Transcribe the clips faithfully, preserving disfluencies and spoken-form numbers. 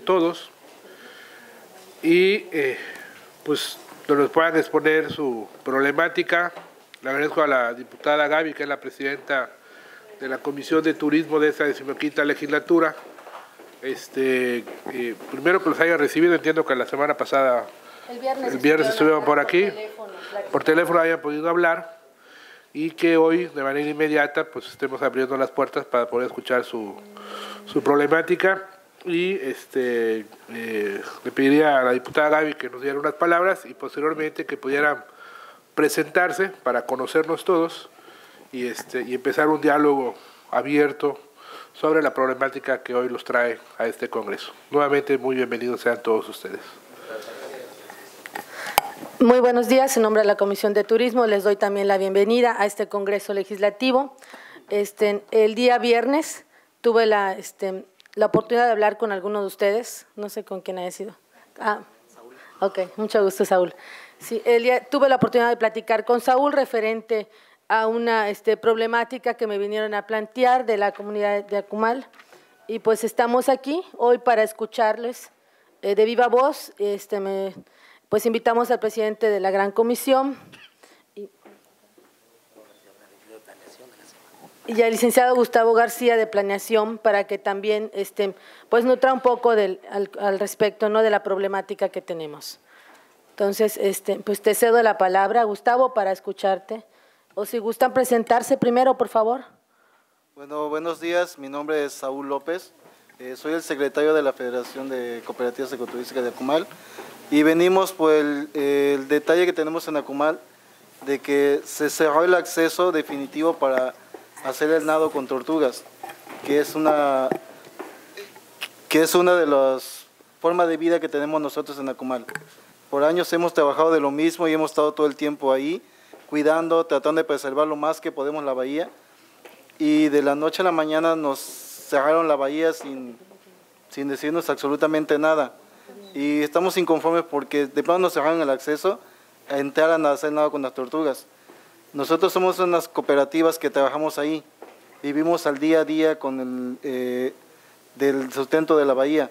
todos y eh, pues nos puedan exponer su problemática. Le agradezco a la diputada Gaby, que es la presidenta de la Comisión de Turismo de esta decimoquinta legislatura. Este, eh, primero que los haya recibido, entiendo que la semana pasada, el viernes, el viernes estuvieron por aquí, por teléfono, por teléfono hayan podido hablar, y que hoy de manera inmediata pues estemos abriendo las puertas para poder escuchar su, su problemática. Y este, eh, le pediría a la diputada Gaby que nos diera unas palabras y posteriormente que pudieran presentarse para conocernos todos y, este, y empezar un diálogo abierto sobre la problemática que hoy los trae a este Congreso. Nuevamente, muy bienvenidos sean todos ustedes. Muy buenos días, en nombre de la Comisión de Turismo les doy también la bienvenida a este Congreso Legislativo. Este, el día viernes tuve la, este, la oportunidad de hablar con alguno de ustedes, no sé con quién haya sido. Ah, Saúl. Ok, mucho gusto, Saúl. Sí, el día, tuve la oportunidad de platicar con Saúl referente a una este, problemática que me vinieron a plantear de la comunidad de Acumal, y pues estamos aquí hoy para escucharles eh, de viva voz. Este, me, pues invitamos al presidente de la Gran Comisión y, y al licenciado Gustavo García de Planeación para que también este, pues nutra un poco del, al, al respecto, ¿no?, de la problemática que tenemos. Entonces, este, pues te cedo la palabra, Gustavo, para escucharte. O si gustan presentarse primero, por favor. Bueno, buenos días. Mi nombre es Saúl López. Eh, soy el secretario de la Federación de Cooperativas Ecoturísticas de Acumal. Y venimos por el, el detalle que tenemos en Acumal de que se cerró el acceso definitivo para hacer el nado con tortugas, que es una, que es una de las formas de vida que tenemos nosotros en Acumal. Por años hemos trabajado de lo mismo y hemos estado todo el tiempo ahí, cuidando, tratando de preservar lo más que podemos la bahía, y de la noche a la mañana nos cerraron la bahía sin, sin decirnos absolutamente nada, y estamos inconformes porque de pronto nos cerraron el acceso a entrar a hacer nada con las tortugas. Nosotros somos unas cooperativas que trabajamos ahí, vivimos al día a día con el eh, del sustento de la bahía.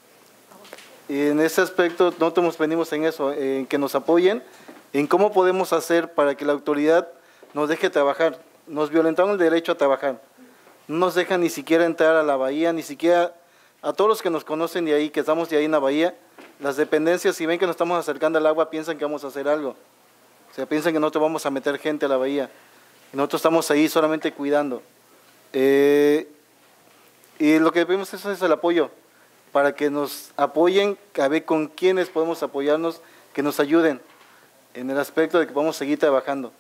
Y en ese aspecto nosotros venimos en eso, en que nos apoyen, en cómo podemos hacer para que la autoridad nos deje trabajar. Nos violentaron el derecho a trabajar, no nos dejan ni siquiera entrar a la bahía, ni siquiera a todos los que nos conocen de ahí, que estamos de ahí en la bahía, las dependencias, si ven que nos estamos acercando al agua, piensan que vamos a hacer algo. O sea, piensan que nosotros vamos a meter gente a la bahía. Y nosotros estamos ahí solamente cuidando. Eh, y lo que pedimos es, es el apoyo, para que nos apoyen, a ver con quiénes podemos apoyarnos, que nos ayuden en el aspecto de que podamos seguir trabajando.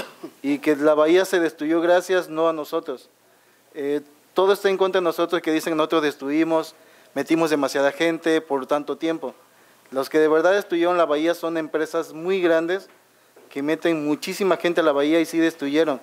Y que la bahía se destruyó gracias no a nosotros. Eh, todo está en contra de nosotros, que dicen que nosotros destruimos, metimos demasiada gente por tanto tiempo. Los que de verdad destruyeron la bahía son empresas muy grandes que meten muchísima gente a la bahía y sí destruyeron.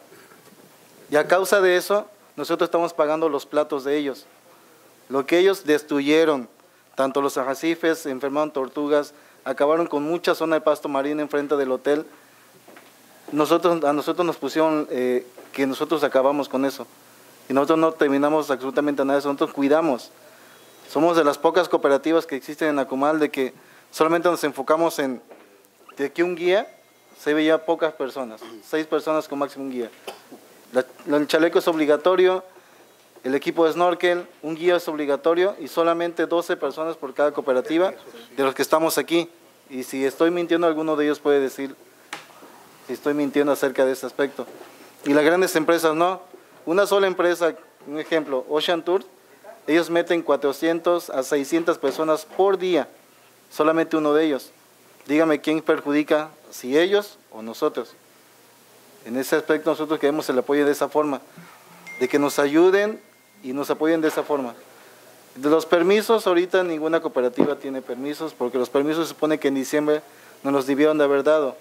Y a causa de eso, nosotros estamos pagando los platos de ellos. Lo que ellos destruyeron, tanto los arrecifes, enfermaron tortugas, acabaron con mucha zona de pasto marino enfrente del hotel. Nosotros, a nosotros nos pusieron eh, que nosotros acabamos con eso. Y nosotros no terminamos absolutamente nada de eso, nosotros cuidamos. Somos de las pocas cooperativas que existen en Acumal de que solamente nos enfocamos en de que un guía se veía pocas personas, seis personas con máximo un guía. La, el chaleco es obligatorio, el equipo de snorkel, un guía es obligatorio y solamente doce personas por cada cooperativa de los que estamos aquí. Y si estoy mintiendo, alguno de ellos puede decir si estoy mintiendo acerca de ese aspecto. Y las grandes empresas no. Una sola empresa, un ejemplo, Ocean Tour, ellos meten cuatrocientas a seiscientas personas por día, solamente uno de ellos. Dígame quién perjudica, si ellos o nosotros. En ese aspecto nosotros queremos el apoyo de esa forma, de que nos ayuden y nos apoyen de esa forma. De los permisos, ahorita ninguna cooperativa tiene permisos, porque los permisos se supone que en diciembre nos los debieron de haber dado.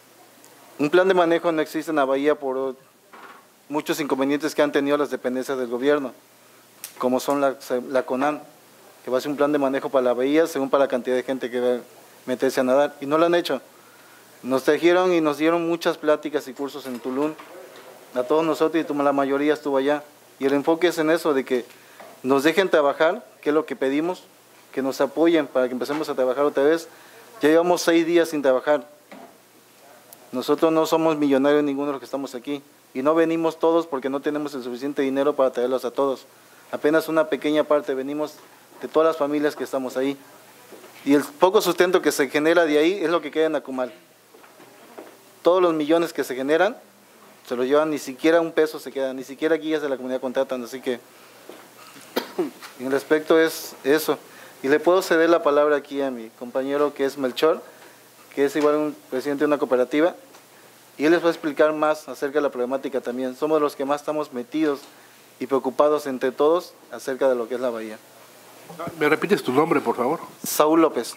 Un plan de manejo no existe en la bahía por muchos inconvenientes que han tenido las dependencias del gobierno, como son la, la CONAN, que va a hacer un plan de manejo para la bahía según para la cantidad de gente que va a meterse a nadar, y no lo han hecho. Nos trajeron y nos dieron muchas pláticas y cursos en Tulum, a todos nosotros, y la mayoría estuvo allá. Y el enfoque es en eso, de que nos dejen trabajar, que es lo que pedimos, que nos apoyen para que empecemos a trabajar otra vez. Ya llevamos seis días sin trabajar. Nosotros no somos millonarios ninguno de los que estamos aquí y no venimos todos porque no tenemos el suficiente dinero para traerlos a todos. Apenas una pequeña parte venimos de todas las familias que estamos ahí. Y el poco sustento que se genera de ahí es lo que queda en Akumal. Todos los millones que se generan se los llevan, ni siquiera un peso se queda, ni siquiera guías de la comunidad contratan, así que en respecto es eso. Y le puedo ceder la palabra aquí a mi compañero que es Melchor, que es igual un presidente de una cooperativa, y él les va a explicar más acerca de la problemática también. Somos los que más estamos metidos y preocupados entre todos acerca de lo que es la bahía. ¿Me repites tu nombre, por favor? Saúl López.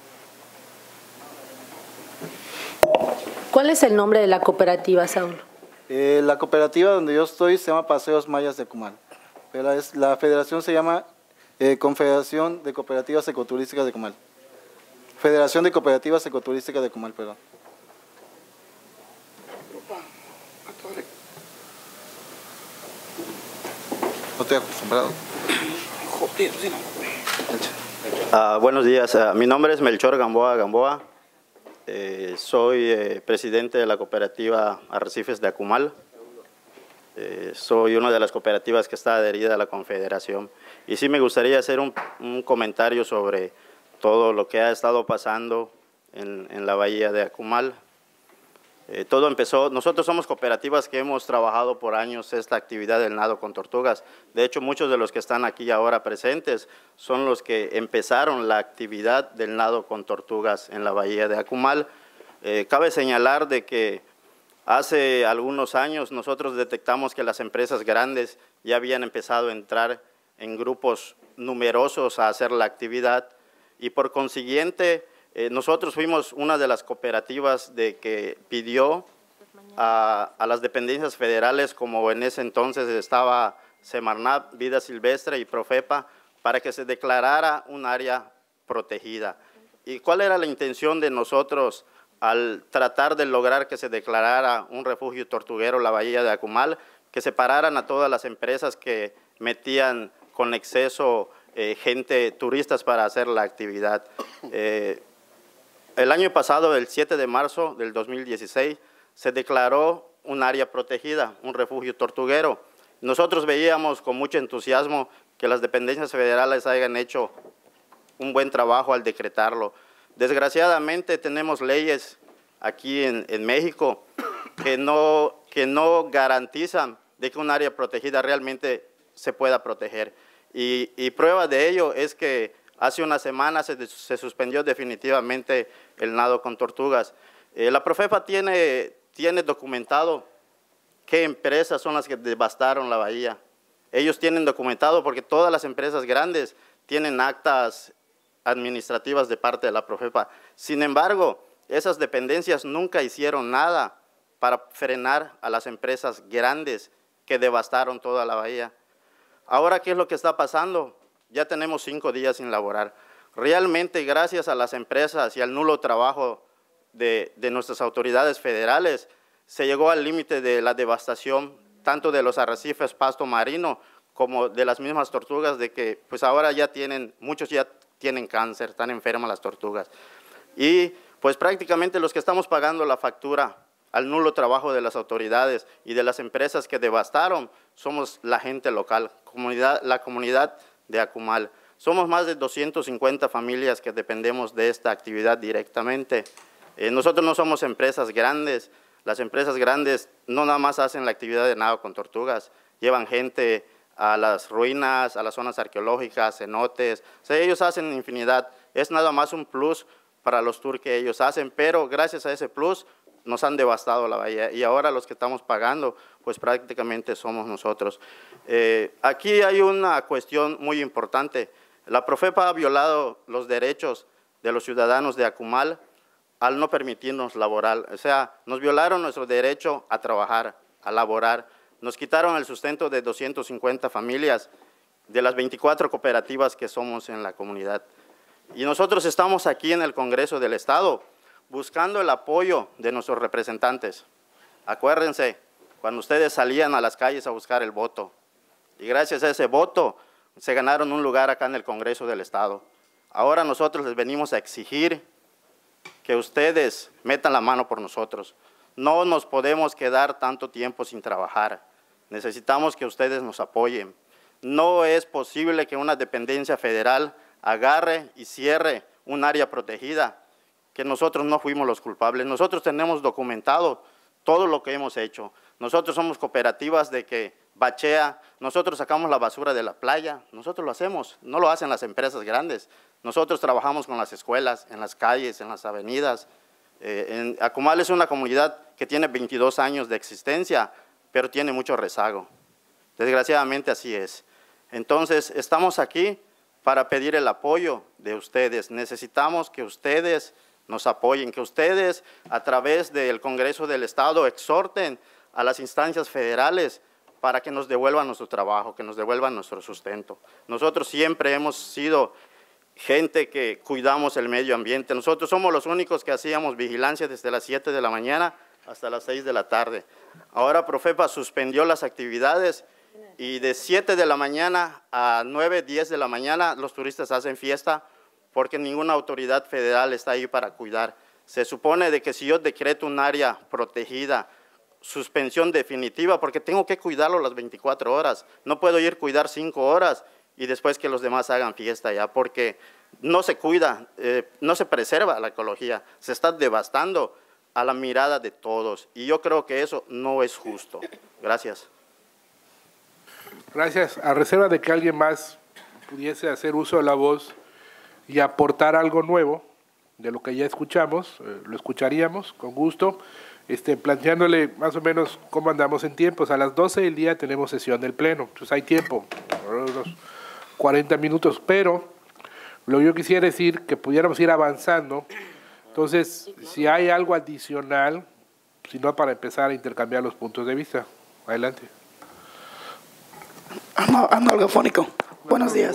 ¿Cuál es el nombre de la cooperativa, Saúl? Eh, la cooperativa donde yo estoy se llama Paseos Mayas de Akumal, pero es, la federación se llama eh, Confederación de Cooperativas Ecoturísticas de Akumal. Federación de Cooperativas Ecoturísticas de Akumal, perdón. No estoy acostumbrado. Uh, buenos días, uh, mi nombre es Melchor Gamboa Gamboa, eh, soy eh, presidente de la cooperativa Arrecifes de Akumal, eh, soy una de las cooperativas que está adherida a la Confederación y sí me gustaría hacer un, un comentario sobre todo lo que ha estado pasando en, en la bahía de Akumal. Eh, todo empezó, nosotros somos cooperativas que hemos trabajado por años esta actividad del nado con tortugas. De hecho, muchos de los que están aquí ahora presentes son los que empezaron la actividad del nado con tortugas en la bahía de Akumal. Eh, cabe señalar de que hace algunos años nosotros detectamos que las empresas grandes ya habían empezado a entrar en grupos numerosos a hacer la actividad y por consiguiente Eh, nosotros fuimos una de las cooperativas de que pidió a, a las dependencias federales, como en ese entonces estaba Semarnat, Vida Silvestre y Profepa, para que se declarara un área protegida. ¿Y cuál era la intención de nosotros al tratar de lograr que se declarara un refugio tortuguero la bahía de Akumal? Que separaran a todas las empresas que metían con exceso eh, gente, turistas para hacer la actividad. Eh, El año pasado, el siete de marzo del dos mil dieciséis, se declaró un área protegida, un refugio tortuguero. Nosotros veíamos con mucho entusiasmo que las dependencias federales hayan hecho un buen trabajo al decretarlo. Desgraciadamente tenemos leyes aquí en, en México que no, que no garantizan de que un área protegida realmente se pueda proteger. Y, y prueba de ello es que hace una semana se, se suspendió definitivamente el nado con tortugas. Eh, la Profepa tiene, tiene documentado qué empresas son las que devastaron la bahía. Ellos tienen documentado porque todas las empresas grandes tienen actas administrativas de parte de la Profepa. Sin embargo, esas dependencias nunca hicieron nada para frenar a las empresas grandes que devastaron toda la bahía. Ahora, ¿qué es lo que está pasando? Ya tenemos cinco días sin laborar. Realmente, gracias a las empresas y al nulo trabajo de, de nuestras autoridades federales, se llegó al límite de la devastación, tanto de los arrecifes pasto marino, como de las mismas tortugas, de que pues ahora ya tienen, muchos ya tienen cáncer, están enfermas las tortugas. Y pues prácticamente los que estamos pagando la factura al nulo trabajo de las autoridades y de las empresas que devastaron, somos la gente local, comunidad, la comunidad de Akumal. Somos más de doscientas cincuenta familias que dependemos de esta actividad directamente. Eh, nosotros no somos empresas grandes. Las empresas grandes no nada más hacen la actividad de nado con tortugas, llevan gente a las ruinas, a las zonas arqueológicas, cenotes. O sea, ellos hacen infinidad. Es nada más un plus para los tours que ellos hacen, pero gracias a ese plus nos han devastado la bahía y ahora los que estamos pagando, pues prácticamente somos nosotros. Eh, aquí hay una cuestión muy importante. La Profepa ha violado los derechos de los ciudadanos de Akumal al no permitirnos laborar. O sea, nos violaron nuestro derecho a trabajar, a laborar. Nos quitaron el sustento de doscientas cincuenta familias de las veinticuatro cooperativas que somos en la comunidad. Y nosotros estamos aquí en el Congreso del Estado buscando el apoyo de nuestros representantes. Acuérdense, cuando ustedes salían a las calles a buscar el voto, y gracias a ese voto se ganaron un lugar acá en el Congreso del Estado. Ahora nosotros les venimos a exigir que ustedes metan la mano por nosotros. No nos podemos quedar tanto tiempo sin trabajar. Necesitamos que ustedes nos apoyen. No es posible que una dependencia federal agarre y cierre un área protegida, que nosotros no fuimos los culpables. Nosotros tenemos documentado todo lo que hemos hecho. Nosotros somos cooperativas de que bachea, nosotros sacamos la basura de la playa, nosotros lo hacemos, no lo hacen las empresas grandes. Nosotros trabajamos con las escuelas, en las calles, en las avenidas. Eh, en, Akumal es una comunidad que tiene veintidós años de existencia, pero tiene mucho rezago. Desgraciadamente así es. Entonces, estamos aquí para pedir el apoyo de ustedes. Necesitamos que ustedes nos apoyen, que ustedes a través del Congreso del Estado exhorten a las instancias federales para que nos devuelvan nuestro trabajo, que nos devuelvan nuestro sustento. Nosotros siempre hemos sido gente que cuidamos el medio ambiente. Nosotros somos los únicos que hacíamos vigilancia desde las siete de la mañana hasta las seis de la tarde. Ahora Profepa suspendió las actividades y de siete de la mañana a nueve, diez de la mañana los turistas hacen fiesta porque ninguna autoridad federal está ahí para cuidar. Se supone de que si yo decreto un área protegida, suspensión definitiva, porque tengo que cuidarlo las veinticuatro horas, no puedo ir a cuidar cinco horas y después que los demás hagan fiesta ya, porque no se cuida, eh, no se preserva la ecología, se está devastando a la mirada de todos y yo creo que eso no es justo. Gracias. Gracias. A reserva de que alguien más pudiese hacer uso de la voz y aportar algo nuevo de lo que ya escuchamos, eh, lo escucharíamos con gusto, este, planteándole más o menos cómo andamos en tiempos. A las doce del día tenemos sesión del Pleno, entonces hay tiempo, unos cuarenta minutos, pero lo que yo quisiera decir que pudiéramos ir avanzando. Entonces, si hay algo adicional, si no, para empezar a intercambiar los puntos de vista. Adelante. Ando, ando algafónico. Buenos días.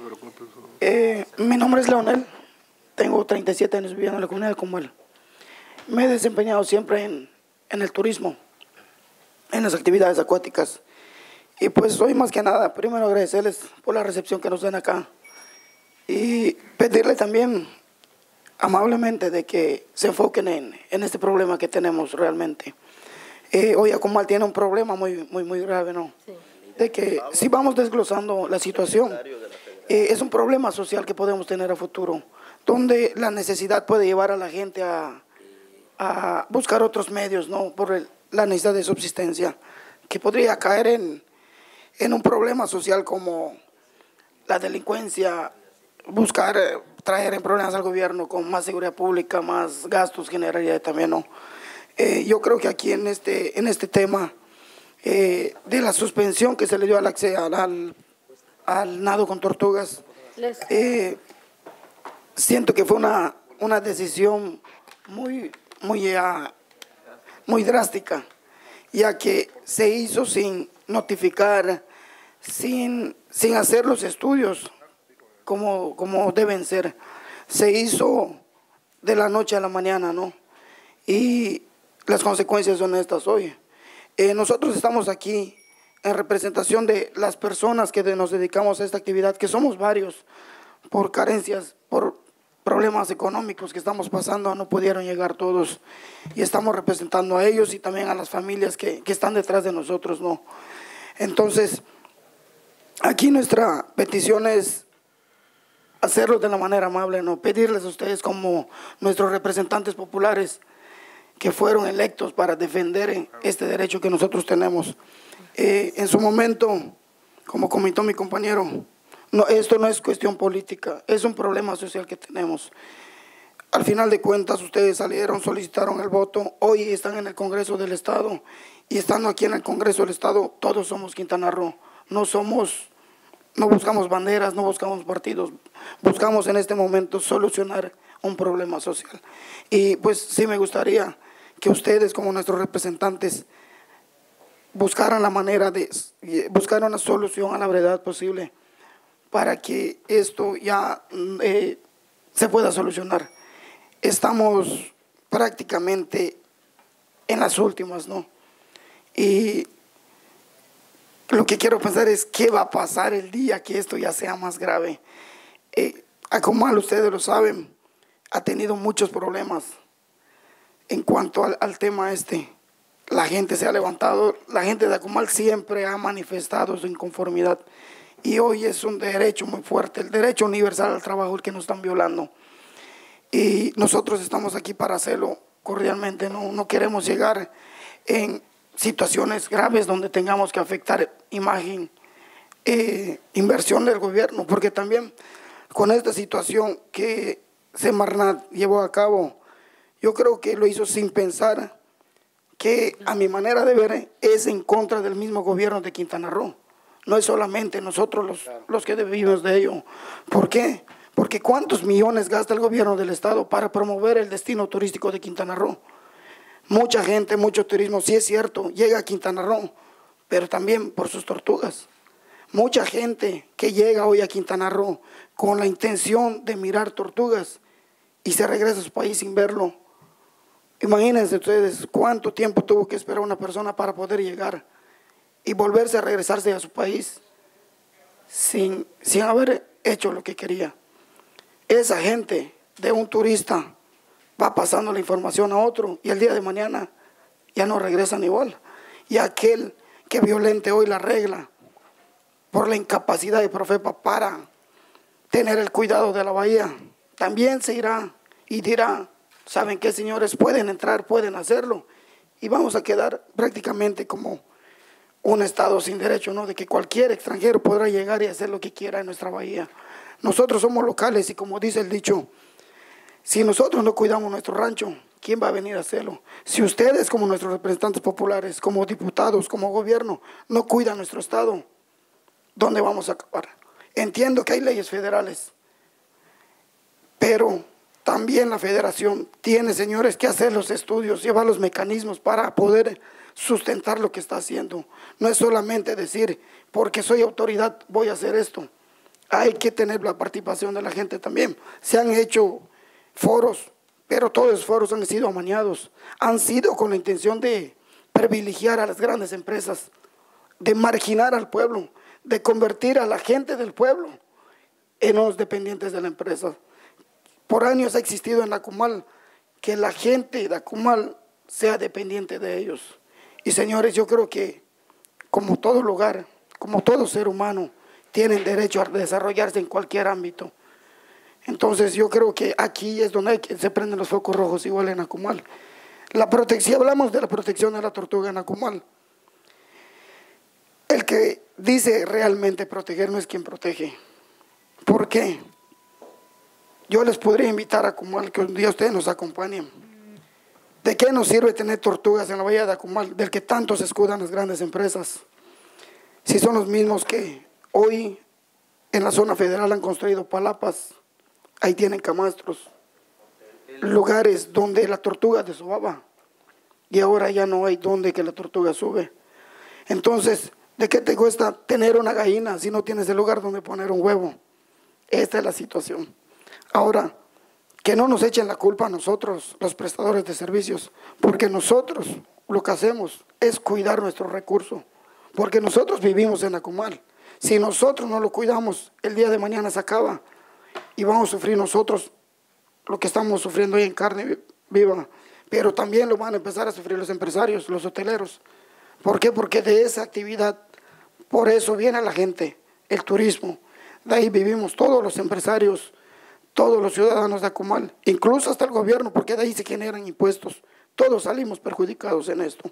Eh, mi nombre es Leonel, tengo treinta y siete años viviendo en la comunidad de Akumal. Me he desempeñado siempre en, en el turismo, en las actividades acuáticas. Y pues hoy más que nada, primero agradecerles por la recepción que nos dan acá y pedirle también amablemente de que se enfoquen en, en este problema que tenemos realmente. Eh, hoy Akumal tiene un problema muy, muy, muy grave, ¿no? Sí. De que si vamos desglosando la situación, eh, es un problema social que podemos tener a futuro, donde la necesidad puede llevar a la gente a, a buscar otros medios, ¿no? Por el, la necesidad de subsistencia, que podría caer en, en un problema social como la delincuencia, buscar eh, traer en problemas al gobierno con más seguridad pública, más gastos generaría también, ¿no? Eh, yo creo que aquí en este, en este tema eh, de la suspensión que se le dio al, al, al nado con tortugas, eh, siento que fue una, una decisión muy, muy, uh, muy drástica, ya que se hizo sin notificar, sin, sin hacer los estudios como, como deben ser. Se hizo de la noche a la mañana, ¿no? Y las consecuencias son estas hoy. Eh, nosotros estamos aquí en representación de las personas que nos dedicamos a esta actividad, que somos varios, por carencias, por problemas económicos que estamos pasando, no pudieron llegar todos, y estamos representando a ellos y también a las familias que, que están detrás de nosotros, ¿no? Entonces, aquí nuestra petición es hacerlo de la manera amable, ¿no? Pedirles a ustedes como nuestros representantes populares que fueron electos para defender este derecho que nosotros tenemos. Eh, en su momento, como comentó mi compañero, no, esto no es cuestión política, es un problema social que tenemos. Al final de cuentas, ustedes salieron, solicitaron el voto, hoy están en el Congreso del Estado, y estando aquí en el Congreso del Estado, todos somos Quintana Roo, no somos, no buscamos banderas, no buscamos partidos, buscamos en este momento solucionar un problema social. Y pues sí me gustaría que ustedes como nuestros representantes buscaran la manera de buscar una solución a la brevedad posible para que esto ya eh, se pueda solucionar. Estamos prácticamente en las últimas, ¿no? Y lo que quiero pensar es qué va a pasar el día que esto ya sea más grave. Eh, Acumal, ustedes lo saben, ha tenido muchos problemas en cuanto al, al tema este. La gente se ha levantado, la gente de Acumal siempre ha manifestado su inconformidad y hoy es un derecho muy fuerte, el derecho universal al trabajo el que nos están violando. Y nosotros estamos aquí para hacerlo cordialmente, no, no queremos llegar en situaciones graves donde tengamos que afectar imagen, eh, inversión del gobierno, porque también con esta situación que Semarnat llevó a cabo, yo creo que lo hizo sin pensar, que a mi manera de ver es en contra del mismo gobierno de Quintana Roo. No es solamente nosotros los, los que vivimos de ello. ¿Por qué? Porque ¿cuántos millones gasta el gobierno del estado para promover el destino turístico de Quintana Roo? Mucha gente, mucho turismo, sí es cierto, llega a Quintana Roo, pero también por sus tortugas. Mucha gente que llega hoy a Quintana Roo con la intención de mirar tortugas y se regresa a su país sin verlo. Imagínense ustedes cuánto tiempo tuvo que esperar una persona para poder llegar y volverse a regresarse a su país sin, sin haber hecho lo que quería. Esa gente de un turista va pasando la información a otro y el día de mañana ya no regresan igual. Y aquel que violente hoy la regla por la incapacidad de Profepa para tener el cuidado de la bahía, también se irá y dirá, ¿saben qué, señores? Pueden entrar, pueden hacerlo y vamos a quedar prácticamente como un estado sin derecho, ¿no? De que cualquier extranjero podrá llegar y hacer lo que quiera en nuestra bahía. Nosotros somos locales y como dice el dicho, si nosotros no cuidamos nuestro rancho, ¿quién va a venir a hacerlo? Si ustedes como nuestros representantes populares, como diputados, como gobierno, no cuidan nuestro estado, ¿dónde vamos a acabar? Entiendo que hay leyes federales, pero también la federación tiene, señores, que hacer los estudios, llevar los mecanismos para poder sustentar lo que está haciendo. No es solamente decir, porque soy autoridad voy a hacer esto. Hay que tener la participación de la gente también. Se han hecho foros, pero todos los foros han sido amañados. Han sido con la intención de privilegiar a las grandes empresas, de marginar al pueblo, de convertir a la gente del pueblo en los dependientes de la empresa. Por años ha existido en Acumal que la gente de Acumal sea dependiente de ellos. Y señores, yo creo que como todo lugar, como todo ser humano, tienen derecho a desarrollarse en cualquier ámbito. Entonces yo creo que aquí es donde hay que, se prenden los focos rojos igual en Acumal. La protección, hablamos de la protección de la tortuga en Acumal. El que dice realmente proteger no es quien protege. ¿Por qué? Yo les podría invitar a Acumal que un día ustedes nos acompañen. ¿De qué nos sirve tener tortugas en la bahía de Acumal, del que tanto se escudan las grandes empresas? Si son los mismos que hoy en la zona federal han construido palapas, ahí tienen camastros, lugares donde la tortuga desobaba y ahora ya no hay donde que la tortuga sube. Entonces, ¿de qué te cuesta tener una gallina si no tienes el lugar donde poner un huevo? Esta es la situación. Ahora, que no nos echen la culpa a nosotros, los prestadores de servicios, porque nosotros lo que hacemos es cuidar nuestro recurso, porque nosotros vivimos en Acumal. Si nosotros no lo cuidamos, el día de mañana se acaba y vamos a sufrir nosotros lo que estamos sufriendo hoy en carne viva, pero también lo van a empezar a sufrir los empresarios, los hoteleros. ¿Por qué? Porque de esa actividad, por eso viene la gente, el turismo. De ahí vivimos todos los empresarios, todos los ciudadanos de Acumal, incluso hasta el gobierno, porque de ahí se generan impuestos. Todos salimos perjudicados en esto.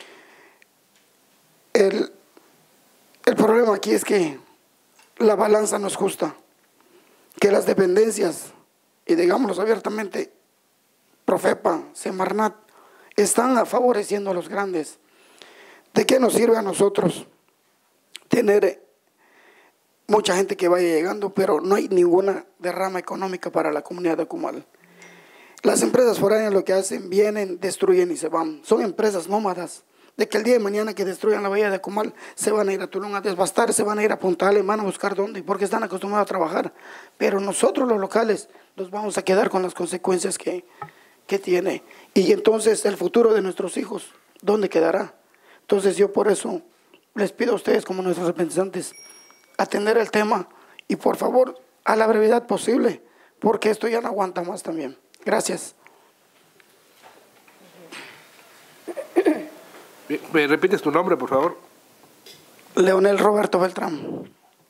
El, el problema aquí es que la balanza no es justa, que las dependencias, y digámoslo abiertamente, Profepa, Semarnat, están favoreciendo a los grandes. ¿De qué nos sirve a nosotros tener mucha gente que vaya llegando, pero no hay ninguna derrama económica para la comunidad de Acumal? Las empresas foráneas lo que hacen, vienen, destruyen y se van. Son empresas nómadas, de que el día de mañana que destruyan la bahía de Acumal, se van a ir a Tulum a desbastar, se van a ir a Punta Alemán a buscar dónde, porque están acostumbrados a trabajar. Pero nosotros los locales nos vamos a quedar con las consecuencias que, que tiene. Y entonces el futuro de nuestros hijos, ¿dónde quedará? Entonces yo por eso les pido a ustedes como nuestros representantes atender el tema y por favor a la brevedad posible, porque esto ya no aguanta más también. Gracias. ¿Me repites tu nombre, por favor? Leonel Roberto Beltrán.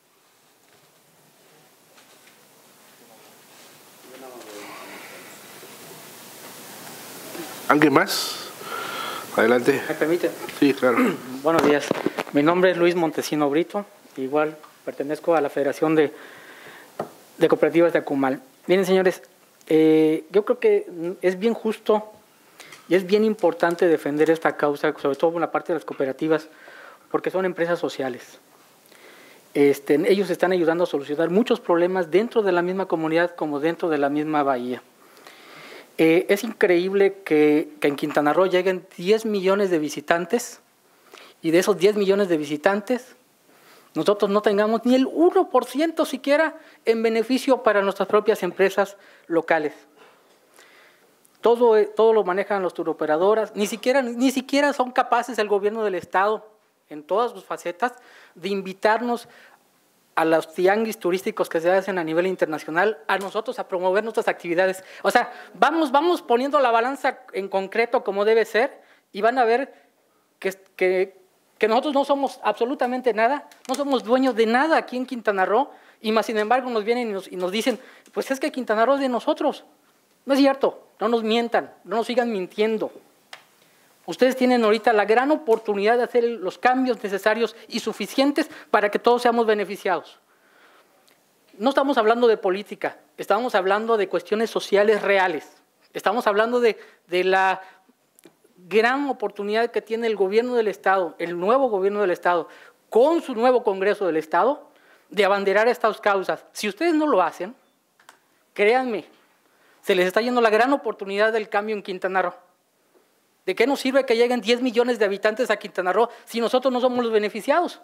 ¿Alguien más? Adelante. ¿Me permite? Sí, claro. Buenos días. Mi nombre es Luis Montesino Brito. Igual pertenezco a la Federación de, de Cooperativas de Acumal. Miren, señores, eh, yo creo que es bien justo y es bien importante defender esta causa, sobre todo en la parte de las cooperativas, porque son empresas sociales. Este, ellos están ayudando a solucionar muchos problemas dentro de la misma comunidad como dentro de la misma bahía. Eh, es increíble que, que en Quintana Roo lleguen diez millones de visitantes y de esos diez millones de visitantes nosotros no tengamos ni el uno por ciento siquiera en beneficio para nuestras propias empresas locales. Todo, todo lo manejan los turoperadoras, ni siquiera, ni siquiera son capaces el gobierno del Estado, en todas sus facetas, de invitarnos a los tianguis turísticos que se hacen a nivel internacional, a nosotros a promover nuestras actividades. O sea, vamos, vamos poniendo la balanza en concreto como debe ser y van a ver que, que, que nosotros no somos absolutamente nada, no somos dueños de nada aquí en Quintana Roo, y más sin embargo nos vienen y nos, y nos dicen, pues es que Quintana Roo es de nosotros. No es cierto, no nos mientan, no nos sigan mintiendo. Ustedes tienen ahorita la gran oportunidad de hacer los cambios necesarios y suficientes para que todos seamos beneficiados. No estamos hablando de política, estamos hablando de cuestiones sociales reales. Estamos hablando de, de la gran oportunidad que tiene el gobierno del Estado, el nuevo gobierno del Estado, con su nuevo Congreso del Estado, de abanderar estas causas. Si ustedes no lo hacen, créanme, se les está yendo la gran oportunidad del cambio en Quintana Roo. ¿De qué nos sirve que lleguen diez millones de habitantes a Quintana Roo si nosotros no somos los beneficiados?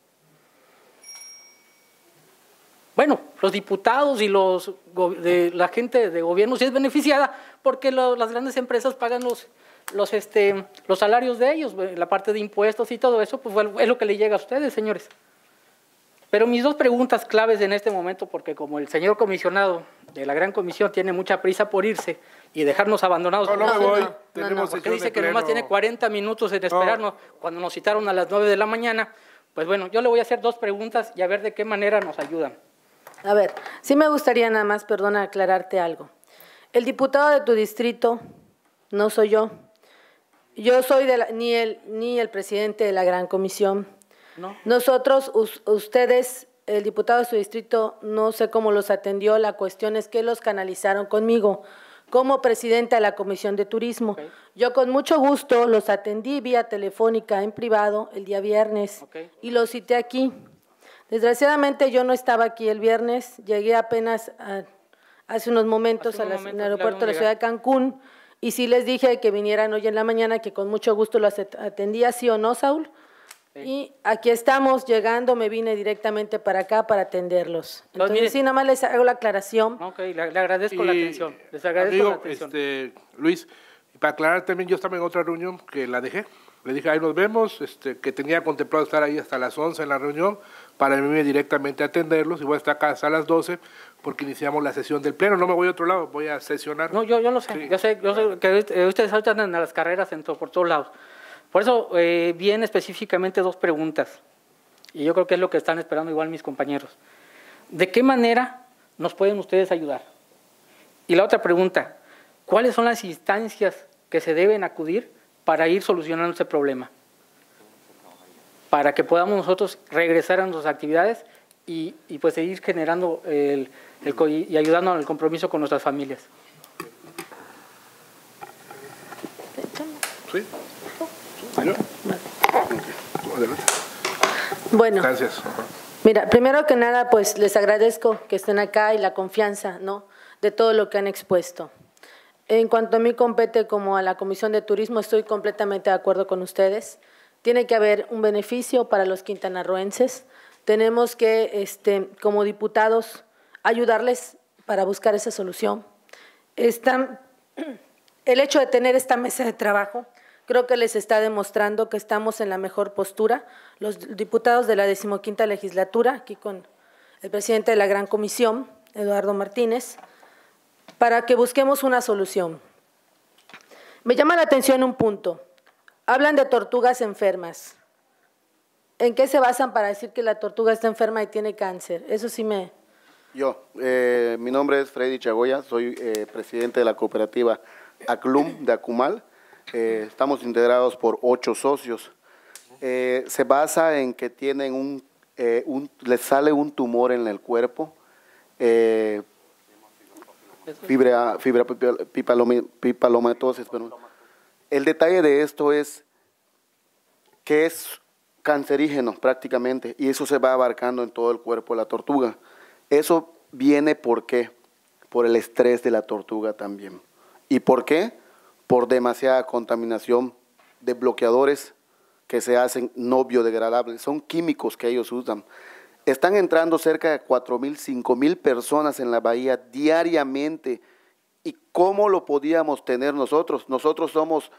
Bueno, los diputados y los, de, la gente de gobierno sí es beneficiada porque lo, las grandes empresas pagan los, los, este, los salarios de ellos, la parte de impuestos y todo eso, pues es lo que le llega a ustedes, señores. Pero mis dos preguntas claves en este momento, porque como el señor comisionado de la gran comisión tiene mucha prisa por irse y dejarnos abandonados. No, no me voy. no, Tenemos no, porque dice que nomás tiene cuarenta minutos en esperarnos cuando nos citaron a las nueve de la mañana. Pues bueno, yo le voy a hacer dos preguntas y a ver de qué manera nos ayudan. A ver, sí me gustaría nada más, perdona, aclararte algo. El diputado de tu distrito no soy yo. Yo soy de la, ni, el, ni el presidente de la gran comisión. No. Nosotros, us, ustedes, el diputado de su distrito, no sé cómo los atendió, la cuestión es que los canalizaron conmigo como presidenta de la Comisión de Turismo. Okay. Yo con mucho gusto los atendí vía telefónica en privado el día viernes, okay, y los cité aquí. Desgraciadamente yo no estaba aquí el viernes, llegué apenas a, hace unos momentos hace unos al aeropuerto de la ciudad de Cancún, y sí les dije que vinieran hoy en la mañana, que con mucho gusto los atendía, ¿sí o no, Saúl? Sí. Y aquí estamos llegando, me vine directamente para acá para atenderlos. Entonces, Entonces sí, nada más les hago la aclaración. Ok, le, le agradezco y, la atención. Les agradezco amigo, la atención. Este, Luis, para aclarar también, yo estaba en otra reunión que la dejé. Le dije, ahí nos vemos, este, que tenía contemplado estar ahí hasta las once en la reunión para irme directamente a atenderlos, y voy a estar acá hasta las doce porque iniciamos la sesión del pleno. No me voy a otro lado, voy a sesionar. No, yo, yo lo sé, sí. yo sé, yo sé que ustedes saltan en las carreras en todo, por todos lados. Por eso eh, vienen específicamente dos preguntas, y yo creo que es lo que están esperando igual mis compañeros. ¿De qué manera nos pueden ustedes ayudar? Y la otra pregunta, ¿cuáles son las instancias que se deben acudir para ir solucionando ese problema? Para que podamos nosotros regresar a nuestras actividades y, y pues seguir generando el, el, y ayudando al compromiso con nuestras familias. ¿Sí? Bueno, gracias. Mira, primero que nada, pues les agradezco que estén acá y la confianza, ¿no?, de todo lo que han expuesto. En cuanto a mí compete como a la Comisión de Turismo, estoy completamente de acuerdo con ustedes. Tiene que haber un beneficio para los quintanarroenses. Tenemos que, este, como diputados, ayudarles para buscar esa solución. Esta, el hecho de tener esta mesa de trabajo creo que les está demostrando que estamos en la mejor postura. Los diputados de la decimoquinta legislatura, aquí con el presidente de la Gran Comisión, Eduardo Martínez, para que busquemos una solución. Me llama la atención un punto. Hablan de tortugas enfermas. ¿En qué se basan para decir que la tortuga está enferma y tiene cáncer? Eso sí me... Yo, eh, mi nombre es Freddy Chagoya, soy eh, presidente de la cooperativa ACLUM de Acumal. Eh, estamos integrados por ocho socios. Eh, se basa en que tienen un, eh, un, les sale un tumor en el cuerpo, eh, fibra, fibra pipalomatosis. Perdón. El detalle de esto es que es cancerígeno prácticamente y eso se va abarcando en todo el cuerpo de la tortuga. Eso viene ¿por qué? Por el estrés de la tortuga también. ¿Y por qué? Por demasiada contaminación de bloqueadores que se hacen no biodegradables. Son químicos que ellos usan. Están entrando cerca de cuatro mil, cinco mil personas en la bahía diariamente. ¿Y cómo lo podíamos tener nosotros? Nosotros somos...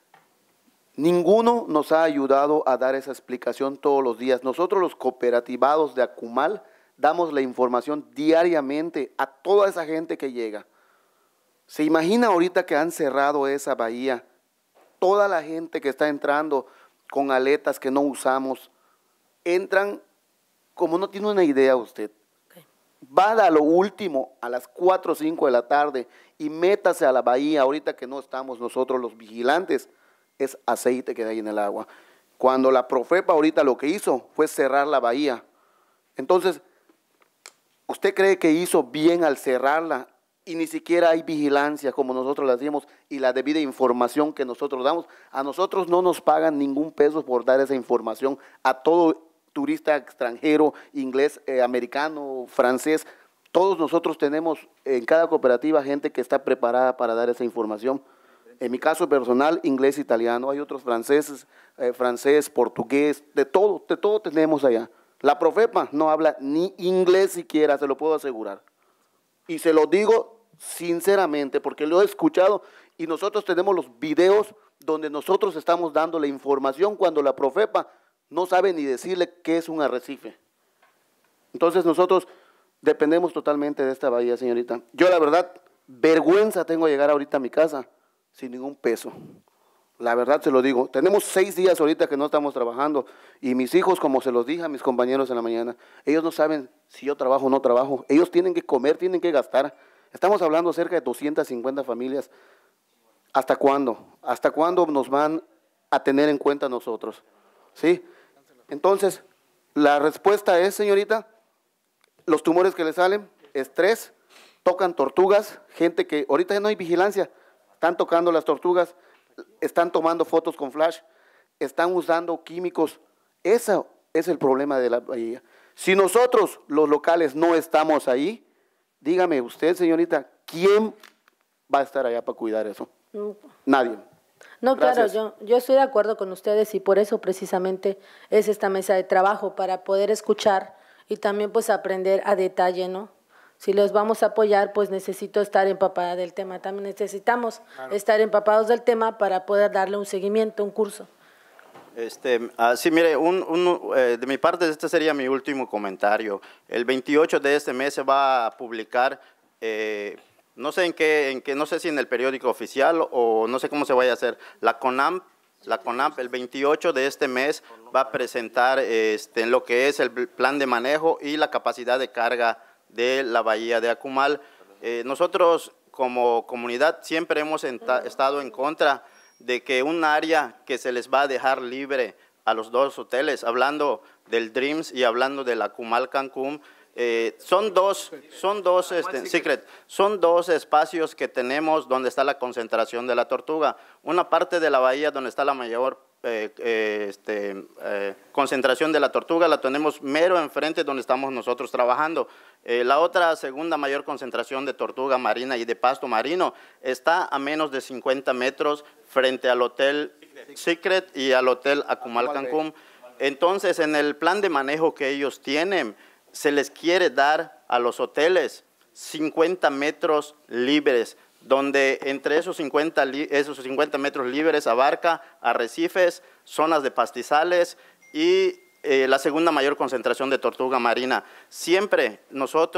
Ninguno nos ha ayudado a dar esa explicación todos los días. Nosotros los cooperativados de Acumal damos la información diariamente a toda esa gente que llega. ¿Se imagina ahorita que han cerrado esa bahía? Toda la gente que está entrando con aletas que no usamos, entran como no tiene una idea usted. Okay. Va a lo último a las cuatro o cinco de la tarde y métase a la bahía, ahorita que no estamos nosotros los vigilantes, es aceite que hay en el agua. Cuando la Profepa ahorita lo que hizo fue cerrar la bahía. Entonces, ¿usted cree que hizo bien al cerrarla y ni siquiera hay vigilancia como nosotros la hacemos y la debida información que nosotros damos? A nosotros no nos pagan ningún peso por dar esa información a todo turista extranjero, inglés, eh, americano, francés. Todos nosotros tenemos en cada cooperativa gente que está preparada para dar esa información. En mi caso personal, inglés, italiano, hay otros franceses, eh, francés, portugués, de todo, de todo tenemos allá. La Profepa no habla ni inglés siquiera, se lo puedo asegurar. Y se lo digo sinceramente, porque lo he escuchado y nosotros tenemos los videos donde nosotros estamos dando la información cuando la Profepa no sabe ni decirle qué es un arrecife. Entonces nosotros dependemos totalmente de esta bahía, señorita. Yo la verdad, vergüenza tengo de llegar ahorita a mi casa sin ningún peso. La verdad se lo digo. Tenemos seis días ahorita que no estamos trabajando y mis hijos, como se los dije a mis compañeros en la mañana, ellos no saben si yo trabajo o no trabajo. Ellos tienen que comer, tienen que gastar. Estamos hablando cerca de doscientas cincuenta familias. ¿Hasta cuándo? ¿Hasta cuándo nos van a tener en cuenta nosotros? ¿Sí? Entonces, la respuesta es, señorita, los tumores que le salen, estrés, tocan tortugas, gente que ahorita ya no hay vigilancia, están tocando las tortugas, están tomando fotos con flash, están usando químicos. Ese es el problema de la bahía. Si nosotros, los locales, no estamos ahí, dígame usted, señorita, ¿quién va a estar allá para cuidar eso? Nadie. No, Gracias. claro, yo, yo estoy de acuerdo con ustedes y por eso precisamente es esta mesa de trabajo, para poder escuchar y también pues aprender a detalle, ¿no? Si los vamos a apoyar, pues necesito estar empapada del tema. También necesitamos claro. estar empapados del tema para poder darle un seguimiento, un curso. Este, ah, sí, mire, un, un, eh, de mi parte este sería mi último comentario. El veintiocho de este mes se va a publicar, eh, no sé en qué, en qué, no sé si en el periódico oficial o no sé cómo se vaya a hacer, la CONAMP. La CONAMP el veintiocho de este mes va a presentar este, en lo que es el plan de manejo y la capacidad de carga de la bahía de Acumal. Eh, nosotros como comunidad siempre hemos estado en contra de que un área que se les va a dejar libre a los dos hoteles, hablando del Dreams y hablando del Acumal Cancún, eh, son dos, son dos, este, Secret, son dos espacios que tenemos donde está la concentración de la tortuga. Una parte de la bahía donde está la mayor Eh, eh, este, eh, concentración de la tortuga la tenemos mero enfrente donde estamos nosotros trabajando. Eh, la otra segunda mayor concentración de tortuga marina y de pasto marino está a menos de cincuenta metros frente al Hotel Secret y al Hotel Acumal Cancún. Entonces, en el plan de manejo que ellos tienen, se les quiere dar a los hoteles cincuenta metros libres, donde entre esos cincuenta, esos cincuenta metros libres abarca arrecifes, zonas de pastizales y eh, la segunda mayor concentración de tortuga marina. Siempre nosotros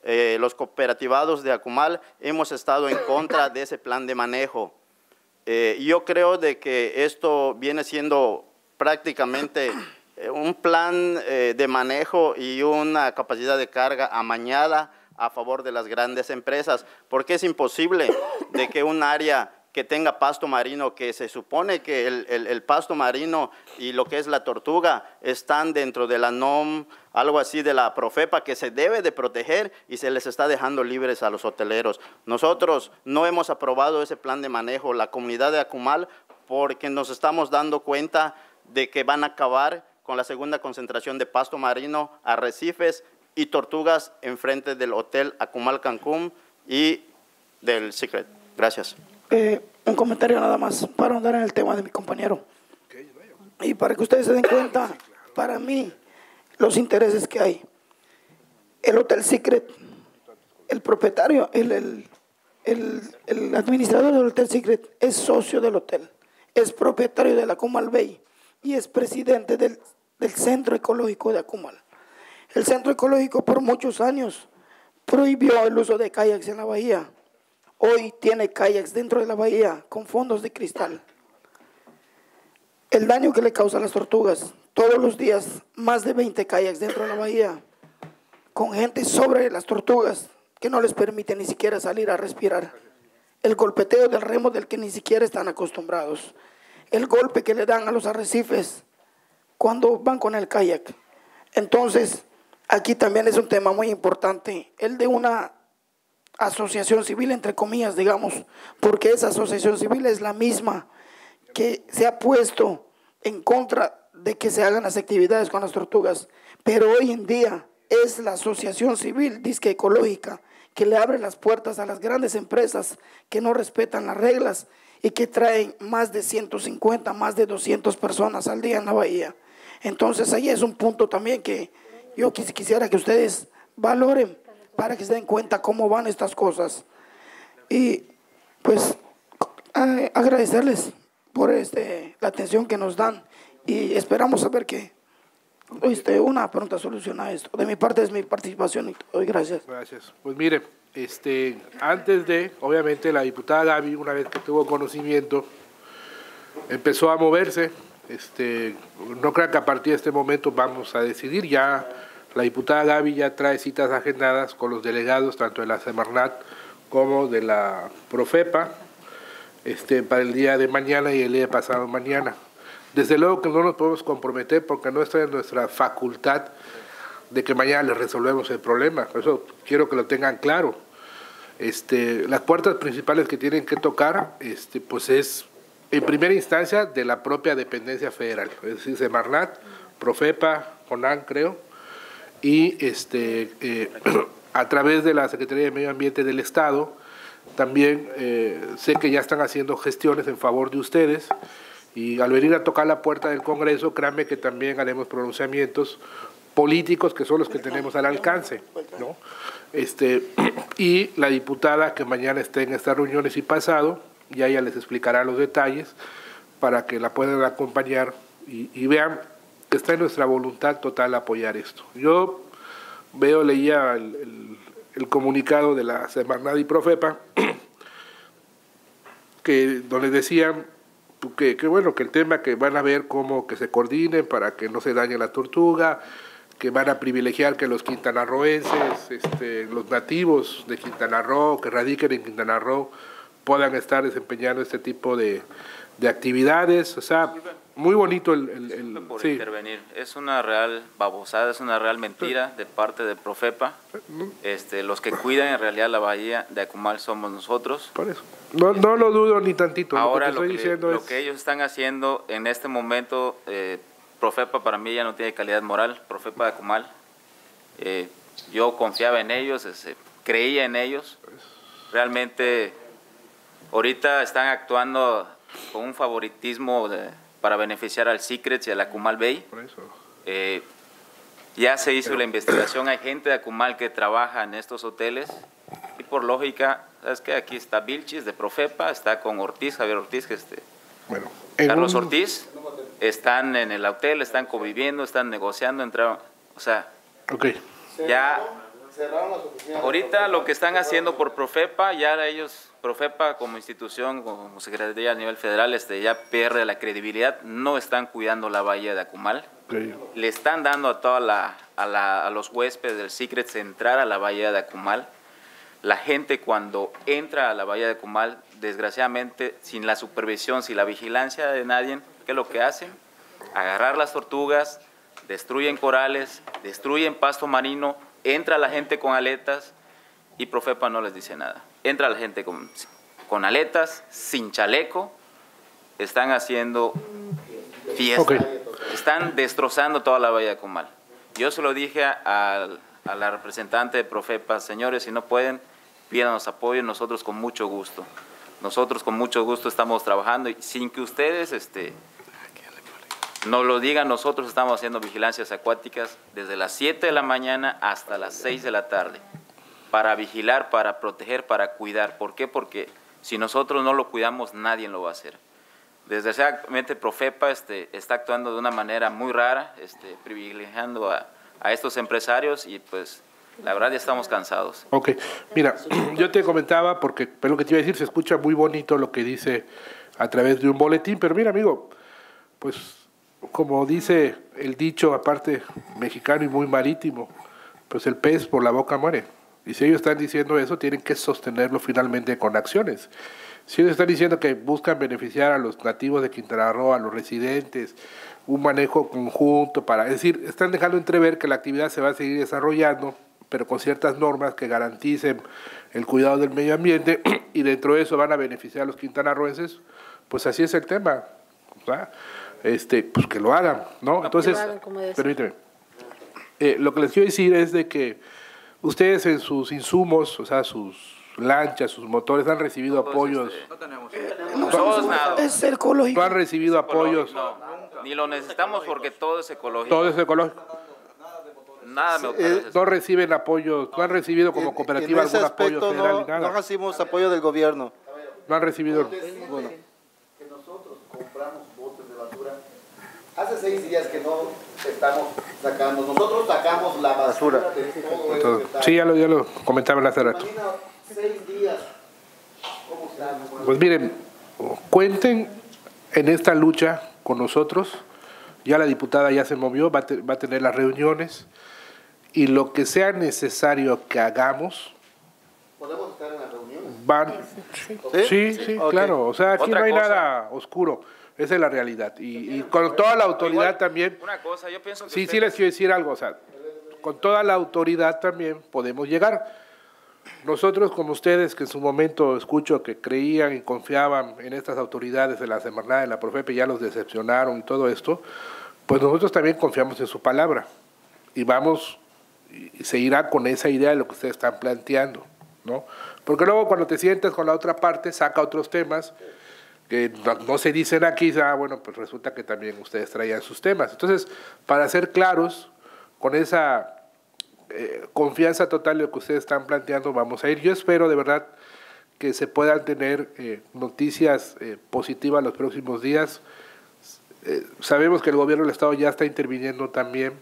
eh, los cooperativados de Akumal hemos estado en contra de ese plan de manejo. Eh, yo creo de que esto viene siendo prácticamente un plan eh, de manejo y una capacidad de carga amañada a favor de las grandes empresas, porque es imposible de que un área que tenga pasto marino, que se supone que el, el, el pasto marino y lo que es la tortuga están dentro de la N O M, algo así de la Profepa, que se debe de proteger y se les está dejando libres a los hoteleros. Nosotros no hemos aprobado ese plan de manejo, la comunidad de Akumal, porque nos estamos dando cuenta de que van a acabar con la segunda concentración de pasto marino, arrecifes y tortugas enfrente del Hotel Akumal Cancún y del Secret. Gracias. Eh, un comentario nada más para ahondar en el tema de mi compañero. Y para que ustedes se den cuenta, para mí, los intereses que hay. El Hotel Secret, el propietario, el, el, el, el administrador del Hotel Secret es socio del hotel, es propietario de la Akumal Bay y es presidente del, del Centro Ecológico de Akumal. El Centro Ecológico por muchos años prohibió el uso de kayaks en la bahía. Hoy tiene kayaks dentro de la bahía con fondos de cristal. El daño que le causa a las tortugas, todos los días más de veinte kayaks dentro de la bahía, con gente sobre las tortugas que no les permite ni siquiera salir a respirar. El golpeteo del remo del que ni siquiera están acostumbrados. El golpe que le dan a los arrecifes cuando van con el kayak. Entonces, aquí también es un tema muy importante, el de una asociación civil, entre comillas, digamos, porque esa asociación civil es la misma que se ha puesto en contra de que se hagan las actividades con las tortugas, pero hoy en día es la asociación civil, disque ecológica, que le abre las puertas a las grandes empresas que no respetan las reglas y que traen más de ciento cincuenta, más de doscientas personas al día en la bahía. Entonces ahí es un punto también que yo quisiera que ustedes valoren para que se den cuenta cómo van estas cosas. Y pues eh, agradecerles por este, la atención que nos dan y esperamos saber que este, una pronta solución a esto. De mi parte es mi participación y todo. Gracias. Gracias. Pues mire, este, antes de, obviamente la diputada Gaby, una vez que tuvo conocimiento, empezó a moverse. Este, no creo que a partir de este momento vamos a decidir. Ya la diputada Gaby ya trae citas agendadas con los delegados tanto de la Semarnat como de la Profepa este, para el día de mañana y el día de pasado mañana. Desde luego que no nos podemos comprometer porque no está en nuestra facultad de que mañana les resolvemos el problema. Por eso quiero que lo tengan claro. Este, las puertas principales que tienen que tocar este, pues es en primera instancia de la propia dependencia federal, es decir, Semarnat, Profepa, CONAN creo, y este, eh, a través de la Secretaría de Medio Ambiente del Estado, también eh, sé que ya están haciendo gestiones en favor de ustedes, y al venir a tocar la puerta del Congreso, créanme que también haremos pronunciamientos políticos que son los que tenemos al alcance, ¿no? Este, y la diputada que mañana esté en estas reuniones y pasado, ya ella les explicará los detalles para que la puedan acompañar y, y vean que está en nuestra voluntad total apoyar esto. Yo veo, leía el, el, el comunicado de la Semarnat y Profepa, que donde decían que, que bueno, que el tema que van a ver cómo que se coordinen para que no se dañe la tortuga, que van a privilegiar que los quintanarroenses, este, los nativos de Quintana Roo, que radiquen en Quintana Roo, puedan estar desempeñando este tipo de, de actividades. O sea, muy bonito el... el, el por sí. intervenir. Es una real babosada, es una real mentira de parte de Profepa. Este, los que cuidan en realidad la bahía de Akumal somos nosotros. Por eso. No, no lo dudo ni tantito. Ahora lo que, lo, estoy que, diciendo lo es... que ellos están haciendo en este momento, eh, Profepa para mí ya no tiene calidad moral, Profepa de Akumal. Eh, yo confiaba en ellos, ese, creía en ellos. Realmente... Ahorita están actuando con un favoritismo de, para beneficiar al Secret y al Akumal Bay. Por eso. Eh, ya se hizo Pero, la investigación, hay gente de Akumal que trabaja en estos hoteles y por lógica, ¿sabes qué? Aquí está Vilchis de Profepa, está con Ortiz, Javier Ortiz, que este, bueno, Carlos un... Ortiz, están en el hotel, están conviviendo, están negociando, entraron, o sea, okay. ya Cerraron las oficinas. Ahorita lo que están haciendo por Profepa, ya ellos, Profepa como institución, como secretaría a nivel federal, este, ya pierde la credibilidad, no están cuidando la bahía de Akumal. Sí. Le están dando a toda la, a, la, a los huéspedes del Secrets entrar a la bahía de Akumal. La gente cuando entra a la bahía de Akumal, desgraciadamente, sin la supervisión, sin la vigilancia de nadie, ¿qué es lo que hacen? Agarrar las tortugas, destruyen corales, destruyen pasto marino, entra la gente con aletas y Profepa no les dice nada. Entra la gente con, con aletas, sin chaleco, están haciendo fiesta, okay. Están destrozando toda la bahía de Akumal. Yo se lo dije a, a la representante de Profepa, señores, si no pueden, pídanos apoyo, nosotros con mucho gusto. Nosotros con mucho gusto estamos trabajando y sin que ustedes este, nos lo digan, nosotros estamos haciendo vigilancias acuáticas desde las siete de la mañana hasta las seis de la tarde para vigilar, para proteger, para cuidar. ¿Por qué? Porque si nosotros no lo cuidamos, nadie lo va a hacer. Desgraciadamente, Profepa este, está actuando de una manera muy rara, este, privilegiando a, a estos empresarios y pues la verdad ya estamos cansados. Ok, mira, yo te comentaba, porque pero lo que te iba a decir, se escucha muy bonito lo que dice a través de un boletín, pero mira, amigo, pues como dice el dicho, aparte mexicano y muy marítimo, pues el pez por la boca muere. Y si ellos están diciendo eso, tienen que sostenerlo finalmente con acciones. Si ellos están diciendo que buscan beneficiar a los nativos de Quintana Roo, a los residentes, un manejo conjunto para... Es decir, están dejando entrever que la actividad se va a seguir desarrollando, pero con ciertas normas que garanticen el cuidado del medio ambiente y dentro de eso van a beneficiar a los quintanarroenses, pues así es el tema, ¿verdad? Este, pues que lo hagan, ¿no? Entonces, permíteme, eh, lo que les quiero decir es de que ustedes en sus insumos, o sea, sus lanchas, sus motores, han recibido Todos apoyos. Este, no tenemos. Eh, no, Todos nada. Es ecológico. No han recibido apoyos. No, ni lo necesitamos porque todo es ecológico. Todo es ecológico. Nada me eh, no reciben apoyo, no han recibido como cooperativa en, en algún apoyo federal no, ni nada. No recibimos apoyo del gobierno. No han recibido. Bueno. Que nosotros compramos botes de basura. Hace seis días que no estamos sacando. Nosotros sacamos la basura, basura. de todo, todo. Eso que sí, ya lo, ya lo comentaban hace rato. Imagina seis días. ¿Cómo está? Pues miren, cuenten en esta lucha con nosotros. Ya la diputada ya se movió, va a, te, va a tener las reuniones. Y lo que sea necesario que hagamos... ¿Podemos estar en las reuniones? Van, sí, sí, sí, sí okay. Claro. O sea, aquí Otra no hay cosa. nada oscuro. Esa es la realidad. Y, y con toda la autoridad igual, también... Una cosa, yo pienso que sí, ustedes... sí les quiero decir algo. O sea, con toda la autoridad también podemos llegar. Nosotros, como ustedes, que en su momento escucho que creían y confiaban en estas autoridades de la Semarnat, de la Profepa, ya los decepcionaron y todo esto, pues nosotros también confiamos en su palabra. Y vamos... y seguirá con esa idea de lo que ustedes están planteando, ¿no? Porque luego cuando te sientas con la otra parte, saca otros temas que no, no se dicen aquí, ah, bueno, pues resulta que también ustedes traían sus temas. Entonces, para ser claros, con esa eh, confianza total de lo que ustedes están planteando, vamos a ir. Yo espero de verdad que se puedan tener eh, noticias eh, positivas los próximos días. Eh, sabemos que el gobierno del Estado ya está interviniendo también.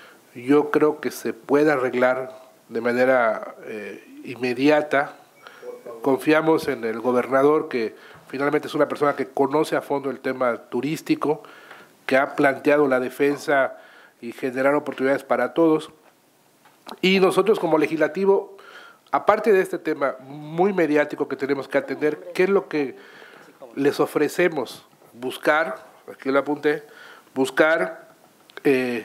Yo creo que se puede arreglar de manera eh, inmediata. Confiamos en el gobernador, que finalmente es una persona que conoce a fondo el tema turístico, que ha planteado la defensa y generar oportunidades para todos. Y nosotros como legislativo, aparte de este tema muy mediático que tenemos que atender, ¿qué es lo que les ofrecemos? Buscar, aquí lo apunté, buscar... Eh,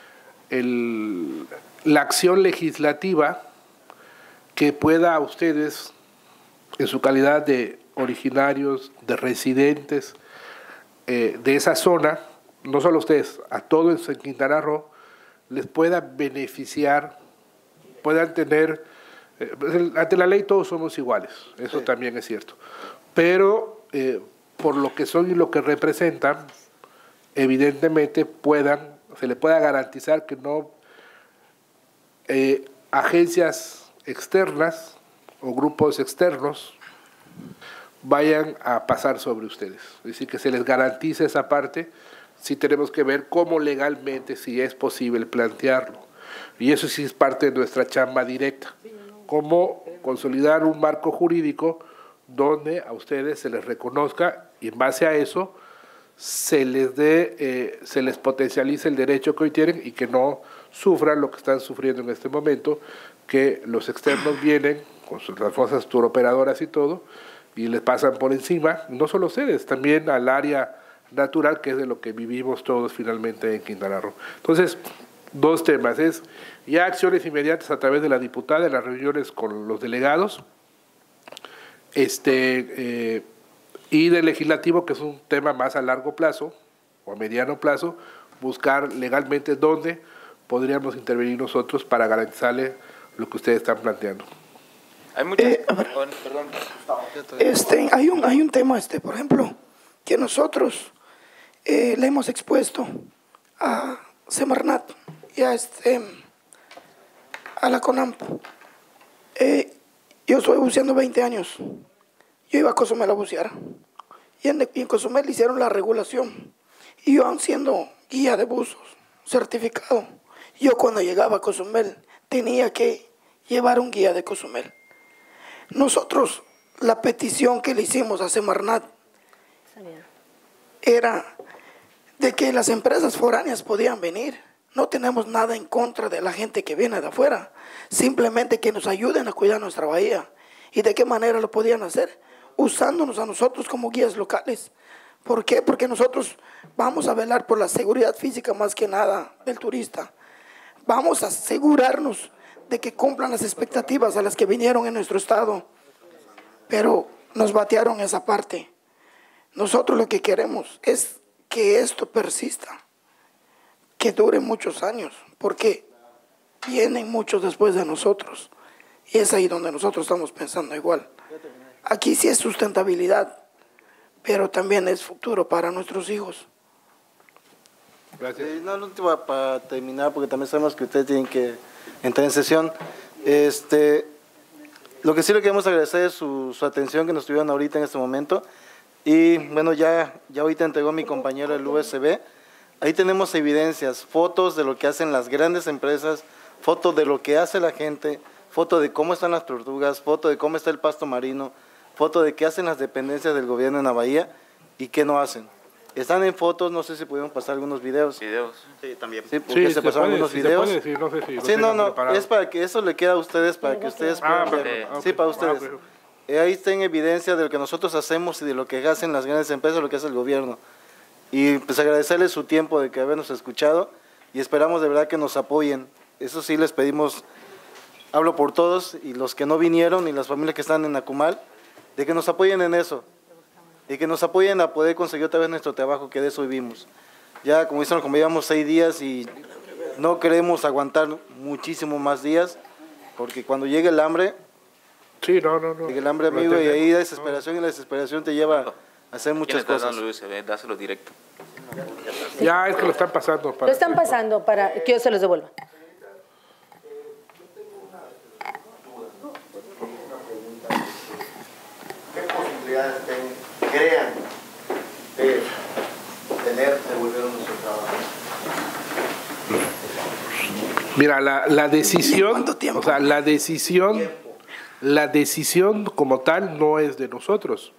El, la acción legislativa que pueda a ustedes, en su calidad de originarios, de residentes eh, de esa zona, no solo a ustedes, a todos en Quintana Roo, les pueda beneficiar, puedan tener, eh, ante la ley todos somos iguales, eso sí. También es cierto, pero eh, por lo que son y lo que representan, evidentemente puedan se le pueda garantizar que no eh, agencias externas o grupos externos vayan a pasar sobre ustedes. Es decir, que se les garantice esa parte, sí tenemos que ver cómo legalmente, si es posible plantearlo. Y eso sí es parte de nuestra chamba directa, cómo consolidar un marco jurídico donde a ustedes se les reconozca y en base a eso se les dé, eh, se les potencialice el derecho que hoy tienen y que no sufran lo que están sufriendo en este momento, que los externos vienen con sus las fuerzas turoperadoras y todo, y les pasan por encima, no solo ustedes, también al área natural, que es de lo que vivimos todos finalmente en Quintana Roo. Entonces, dos temas, es ya acciones inmediatas a través de la diputada, en las reuniones con los delegados, este eh, y del legislativo, que es un tema más a largo plazo, o a mediano plazo, buscar legalmente dónde podríamos intervenir nosotros para garantizarle lo que ustedes están planteando. Hay muchas... Eh, Perdón. Este, hay un hay un tema, este, por ejemplo, que nosotros eh, le hemos expuesto a Semarnat y a este a la CONAMP. Eh, yo estoy buceando veinte años. Yo iba a Cozumel a bucear. Y en, y en Cozumel hicieron la regulación. Y yo, siendo guía de buzos certificado, yo cuando llegaba a Cozumel tenía que llevar un guía de Cozumel. Nosotros, la petición que le hicimos a Semarnat era de que las empresas foráneas podían venir. No tenemos nada en contra de la gente que viene de afuera, simplemente que nos ayuden a cuidar nuestra bahía. ¿Y de qué manera lo podían hacer? Usándonos a nosotros como guías locales. ¿Por qué? Porque nosotros vamos a velar por la seguridad física más que nada del turista. Vamos a asegurarnos de que cumplan las expectativas a las que vinieron en nuestro estado, pero nos batearon esa parte. Nosotros lo que queremos es que esto persista, que dure muchos años, porque vienen muchos después de nosotros, y es ahí donde nosotros estamos pensando igual. Aquí sí es sustentabilidad, pero también es futuro para nuestros hijos. Gracias. Eh, no, lo último para terminar, porque también sabemos que ustedes tienen que entrar en sesión. Este, lo que sí le queremos agradecer es su, su atención que nos tuvieron ahorita en este momento. Y bueno, ya, ya ahorita entregó mi compañero el U S B. Ahí tenemos evidencias, fotos de lo que hacen las grandes empresas, fotos de lo que hace la gente, fotos de cómo están las tortugas, fotos de cómo está el pasto marino, fotos de qué hacen las dependencias del gobierno en la bahía y qué no hacen. Están en fotos, no sé si pudieron pasar algunos videos. Videos. Sí, también. Sí, porque Sí, se se pasaron puede, algunos sí, se videos. puede, sí, no sé si lo Sí, no, tengan no, preparado. es para que eso le queda a ustedes, para que ustedes Ah, puedan pero- ver. ah, Sí, ok. para Ah, ustedes. ok. Eh, ahí está en evidencia de lo que nosotros hacemos y de lo que hacen las grandes empresas, lo que hace el gobierno. Y pues agradecerles su tiempo de que habernos escuchado y esperamos de verdad que nos apoyen. Eso sí les pedimos, hablo por todos y los que no vinieron y las familias que están en Acumal, de que nos apoyen en eso y que nos apoyen a poder conseguir otra vez nuestro trabajo, que de eso vivimos. Ya como dicen, como llevamos seis días y no queremos aguantar muchísimo más días, porque cuando llegue el hambre, Sí, no, no, no. llegue el hambre Lo amigo, y ahí entendemos, la desesperación y la desesperación te lleva a hacer muchas ¿Quién está cosas. dando el U S B? Dáselo directo. no. Ya es que lo están pasando. Para Lo están pasando para que yo se los devuelva. ¿Qué posibilidades ten- crean de tener, devolver nuestro trabajo? Mira, la, la decisión, ¿Cuánto tiempo? o sea, la decisión, la decisión como tal no es de nosotros.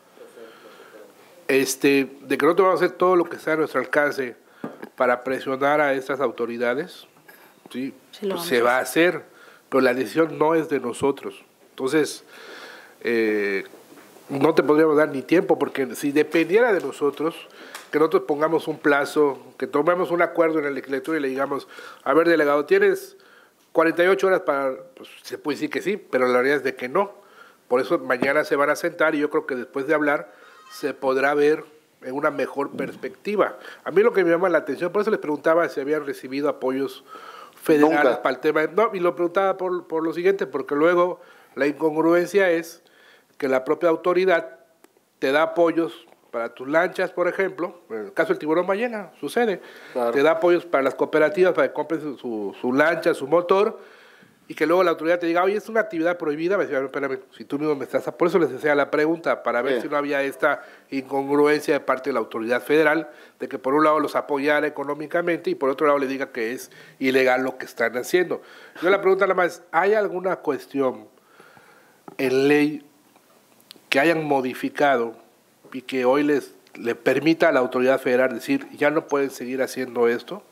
Este, de que nosotros vamos a hacer todo lo que sea a nuestro alcance para presionar a estas autoridades, sí, Sí, lo pues vamos se a va a hacer, pero la decisión no es de nosotros. Entonces, eh, no te podríamos dar ni tiempo, porque si dependiera de nosotros, que nosotros pongamos un plazo, que tomemos un acuerdo en el legislatura y le digamos, a ver, delegado, tienes cuarenta y ocho horas para, pues se puede decir que sí, pero la realidad es de que no. Por eso mañana se van a sentar y yo creo que después de hablar se podrá ver en una mejor perspectiva. A mí lo que me llama la atención, por eso les preguntaba si habían recibido apoyos federales Nunca. para el tema. No, y lo preguntaba por, por lo siguiente, porque luego la incongruencia es que la propia autoridad te da apoyos para tus lanchas, por ejemplo, en el caso del tiburón ballena, sucede, Claro. te da apoyos para las cooperativas para que compren su, su, su lancha, su motor, y que luego la autoridad te diga, oye, es una actividad prohibida, me decía, espérame, si tú mismo me estás... Por eso les hacía la pregunta, para ver Bien. si no había esta incongruencia de parte de la autoridad federal, de que por un lado los apoyara económicamente y por otro lado le diga que es ilegal lo que están haciendo. Yo la pregunta nada más, ¿hay alguna cuestión en ley que hayan modificado y que hoy les le permita a la autoridad federal decir, ya no pueden seguir haciendo esto?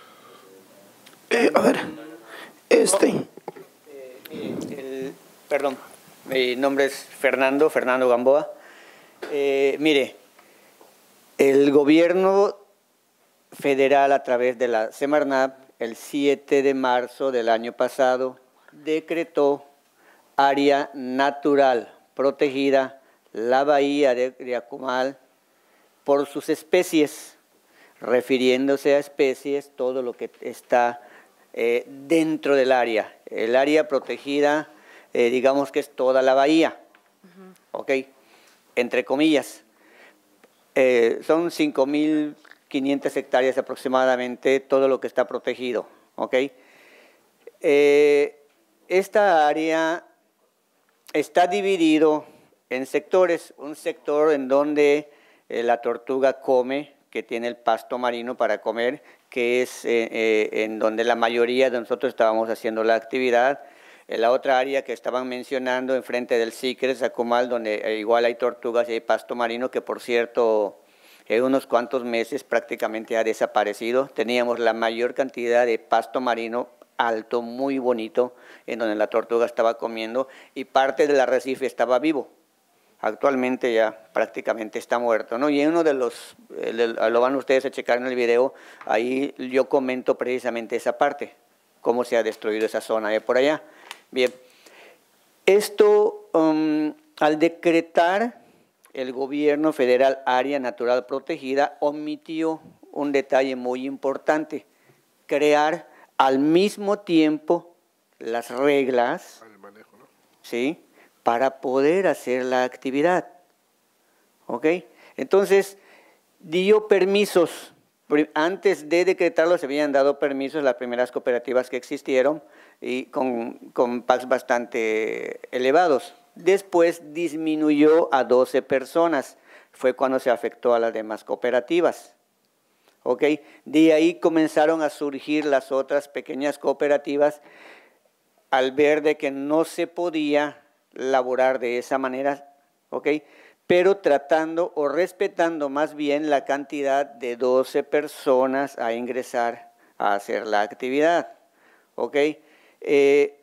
Eh, a ver, este... Eh, el, perdón, mi nombre es Fernando, Fernando Gamboa. Eh, mire, el gobierno federal a través de la Semarnat, el siete de marzo del año pasado, decretó área natural protegida la bahía de, de Akumal por sus especies, refiriéndose a especies, todo lo que está eh, dentro del área. El área protegida, eh, digamos que es toda la bahía, uh-huh. ¿Ok? Entre comillas. Eh, son cinco mil quinientas hectáreas aproximadamente, todo lo que está protegido, ¿ok? Eh, esta área está dividido en sectores, un sector en donde eh, la tortuga come, que tiene el pasto marino para comer, que es eh, eh, en donde la mayoría de nosotros estábamos haciendo la actividad. En la otra área que estaban mencionando, enfrente del Sikres, Akumal, donde eh, igual hay tortugas y hay pasto marino, que por cierto, en unos cuantos meses prácticamente ha desaparecido. Teníamos la mayor cantidad de pasto marino alto, muy bonito, en donde la tortuga estaba comiendo, y parte del arrecife estaba vivo. Actualmente ya prácticamente está muerto, ¿no? Y en uno de los, lo van ustedes a checar en el video, ahí yo comento precisamente esa parte, cómo se ha destruido esa zona de por allá. Bien, esto um, al decretar el gobierno federal área natural protegida, omitió un detalle muy importante, crear al mismo tiempo las reglas, ¿sí?, para poder hacer la actividad, ¿ok? Entonces, dio permisos. Antes de decretarlo se habían dado permisos las primeras cooperativas que existieron y con, con packs bastante elevados. Después disminuyó a doce personas, fue cuando se afectó a las demás cooperativas, ¿ok? De ahí comenzaron a surgir las otras pequeñas cooperativas al ver de que no se podía laborar de esa manera, ¿ok? Pero tratando o respetando más bien la cantidad de doce personas a ingresar a hacer la actividad, ¿ok? Eh,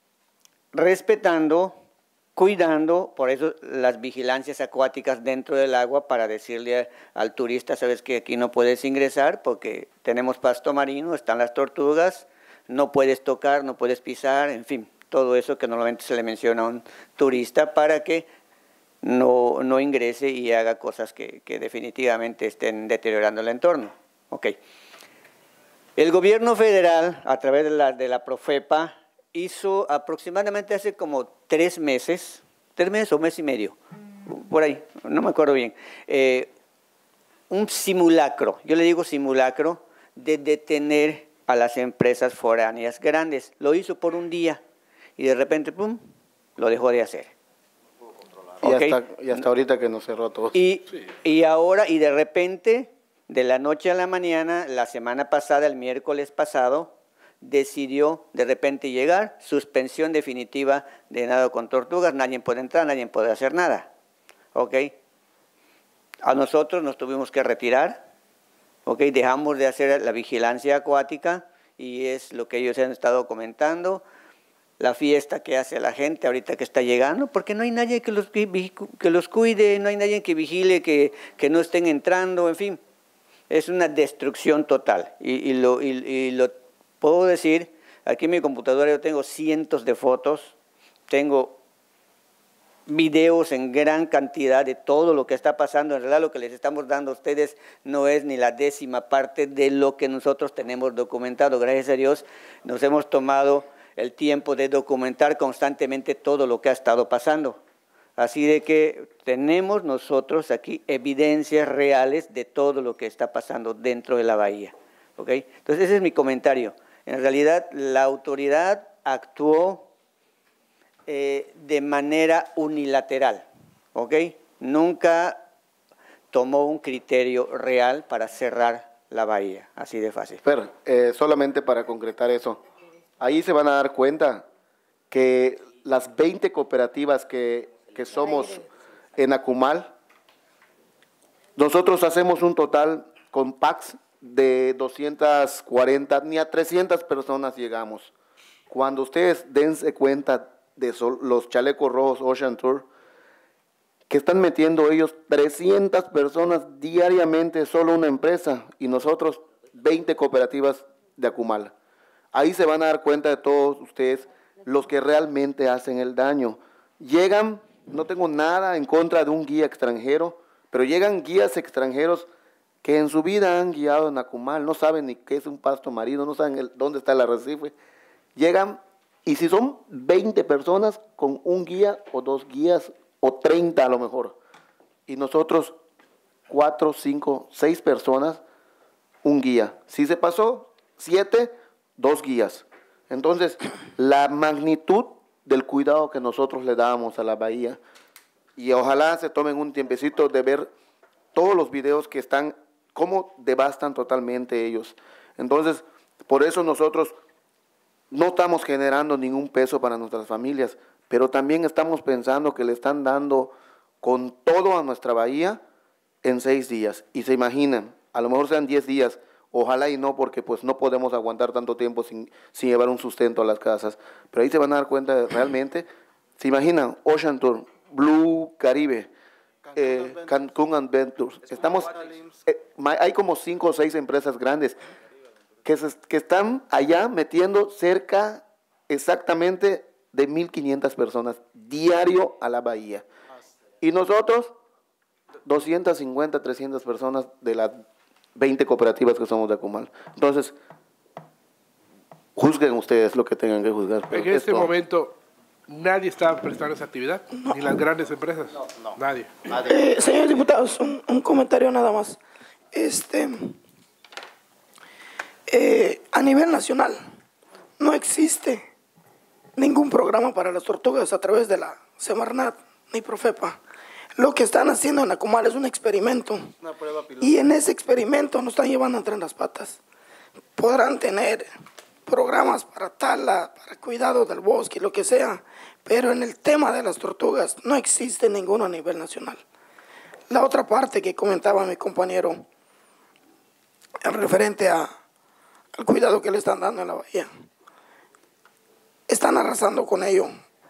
respetando, cuidando, por eso las vigilancias acuáticas dentro del agua para decirle al turista, sabes que aquí no puedes ingresar porque tenemos pasto marino, están las tortugas, no puedes tocar, no puedes pisar, en fin. Todo eso que normalmente se le menciona a un turista para que no, no ingrese y haga cosas que, que definitivamente estén deteriorando el entorno. Okay. El gobierno federal, a través de la, de la Profepa, hizo aproximadamente hace como tres meses, tres meses o mes y medio, por ahí, no me acuerdo bien, eh, un simulacro, yo le digo simulacro, de detener a las empresas foráneas grandes. Lo hizo por un día. Y de repente, pum, lo dejó de hacer. Y, ¿Okay? hasta, y hasta ahorita que nos cerró todo. Y, sí. y ahora, y de repente, de la noche a la mañana, la semana pasada, el miércoles pasado, decidió de repente llegar, suspensión definitiva de nado con tortugas, nadie puede entrar, nadie puede hacer nada. ¿Ok? A nosotros nos tuvimos que retirar, ¿ok? Dejamos de hacer la vigilancia acuática y es lo que ellos han estado comentando. La fiesta que hace la gente ahorita que está llegando, porque no hay nadie que los, que los cuide, no hay nadie que vigile, que, que no estén entrando, en fin. Es una destrucción total. Y, y, lo, y, y lo puedo decir, aquí en mi computadora yo tengo cientos de fotos, tengo videos en gran cantidad de todo lo que está pasando. En realidad lo que les estamos dando a ustedes no es ni la décima parte de lo que nosotros tenemos documentado. Gracias a Dios nos hemos tomado el tiempo de documentar constantemente todo lo que ha estado pasando. Así de que tenemos nosotros aquí evidencias reales de todo lo que está pasando dentro de la bahía. ¿Okay? Entonces ese es mi comentario. En realidad la autoridad actuó eh, de manera unilateral, ¿ok? Nunca tomó un criterio real para cerrar la bahía, así de fácil. Pero, eh, solamente para concretar eso, ahí se van a dar cuenta que las veinte cooperativas que, que somos en Akumal, nosotros hacemos un total con P A Cs de doscientas cuarenta, ni a trescientas personas llegamos. Cuando ustedes dense cuenta de sol, los chalecos rojos Ocean Tour, que están metiendo ellos trescientas personas diariamente, solo una empresa, y nosotros veinte cooperativas de Akumal. Ahí se van a dar cuenta de todos ustedes los que realmente hacen el daño. Llegan, no tengo nada en contra de un guía extranjero, pero llegan guías extranjeros que en su vida han guiado en Akumal, no saben ni qué es un pasto marino, no saben el, dónde está el arrecife. Llegan, y si son veinte personas con un guía o dos guías, o treinta a lo mejor, y nosotros cuatro, cinco, seis personas, un guía. Si se pasó, siete, dos guías. Entonces, la magnitud del cuidado que nosotros le damos a la bahía, y ojalá se tomen un tiempecito de ver todos los videos que están, cómo devastan totalmente ellos. Entonces, por eso nosotros no estamos generando ningún peso para nuestras familias, pero también estamos pensando que le están dando con todo a nuestra bahía en seis días. Y se imaginan, a lo mejor sean diez días, ojalá y no, porque pues no podemos aguantar tanto tiempo sin, sin llevar un sustento a las casas. Pero ahí se van a dar cuenta de, realmente, se imaginan, Ocean Tour, Blue Caribe, eh, Cancún Adventures. Estamos, eh, hay como cinco o seis empresas grandes que, se, que están allá metiendo cerca exactamente de mil quinientas personas diario a la bahía. Y nosotros, doscientas cincuenta, trescientas personas de las veinte cooperativas que somos de Akumal. Entonces, juzguen ustedes lo que tengan que juzgar. En este momento, nadie está prestando esa actividad, no. Ni las grandes empresas. No, no. Nadie. nadie. Eh, señores diputados, un, un comentario nada más. Este, eh, a nivel nacional, no existe ningún programa para las tortugas a través de la Semarnat ni Profepa. Lo que están haciendo en Akumal es un experimento. Una prueba piloto. Y en ese experimento nos están llevando entre las patas. Podrán tener programas para tala, para cuidado del bosque, lo que sea, pero en el tema de las tortugas no existe ninguno a nivel nacional. La otra parte que comentaba mi compañero, referente a, al cuidado que le están dando en la bahía, están arrasando con ello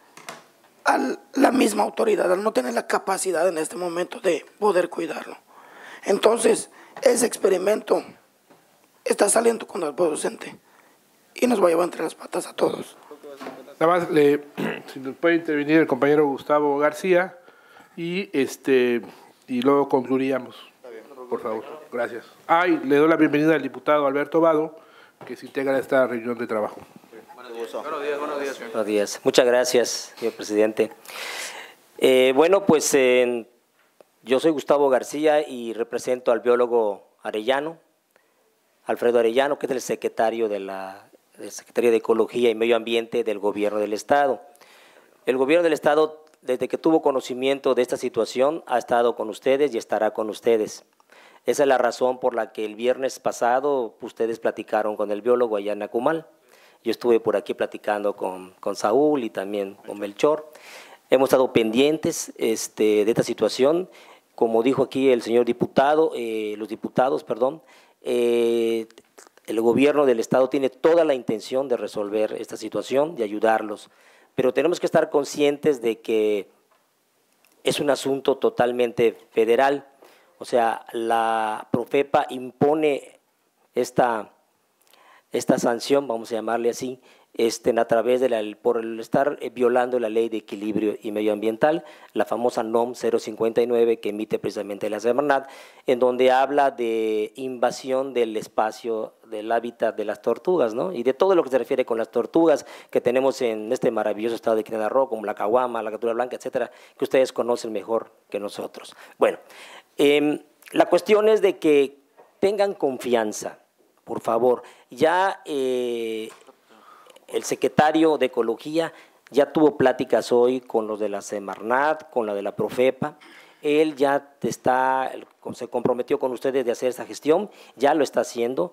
a la misma autoridad, al no tener la capacidad en este momento de poder cuidarlo. Entonces, ese experimento está saliendo contraproducente y nos va a llevar entre las patas a todos. Nada más, le, si nos puede intervenir el compañero Gustavo García y, este, y luego concluiríamos, por favor. Gracias. Ah, y le doy la bienvenida al diputado Alberto Vado, que se integra a esta reunión de trabajo. Buenos días, buenos días, señor. Buenos días. Muchas gracias, señor presidente. Eh, bueno, pues eh, yo soy Gustavo García y represento al biólogo Arellano, Alfredo Arellano, que es el secretario de la de Secretaría de Ecología y Medio Ambiente del Gobierno del Estado. El Gobierno del Estado, desde que tuvo conocimiento de esta situación, ha estado con ustedes y estará con ustedes. Esa es la razón por la que el viernes pasado ustedes platicaron con el biólogo allá en Akumal. Yo estuve por aquí platicando con, con Saúl y también con Melchor. Hemos estado pendientes este, de esta situación. Como dijo aquí el señor diputado, eh, los diputados, perdón, eh, el gobierno del Estado tiene toda la intención de resolver esta situación, de ayudarlos. Pero tenemos que estar conscientes de que es un asunto totalmente federal. O sea, la Profepa impone esta... esta sanción, vamos a llamarle así, este, a través de la, por el estar violando la ley de equilibrio y medioambiental, la famosa N O M cero cincuenta y nueve que emite precisamente la Semarnat, en donde habla de invasión del espacio, del hábitat de las tortugas, ¿no? Y de todo lo que se refiere con las tortugas que tenemos en este maravilloso estado de Quintana Roo, como la caguama, la captura blanca, etcétera, que ustedes conocen mejor que nosotros. Bueno, eh, la cuestión es de que tengan confianza. Por favor, ya eh, el secretario de Ecología ya tuvo pláticas hoy con los de la Semarnat, con la de la Profepa. Él ya está, se comprometió con ustedes de hacer esa gestión, ya lo está haciendo.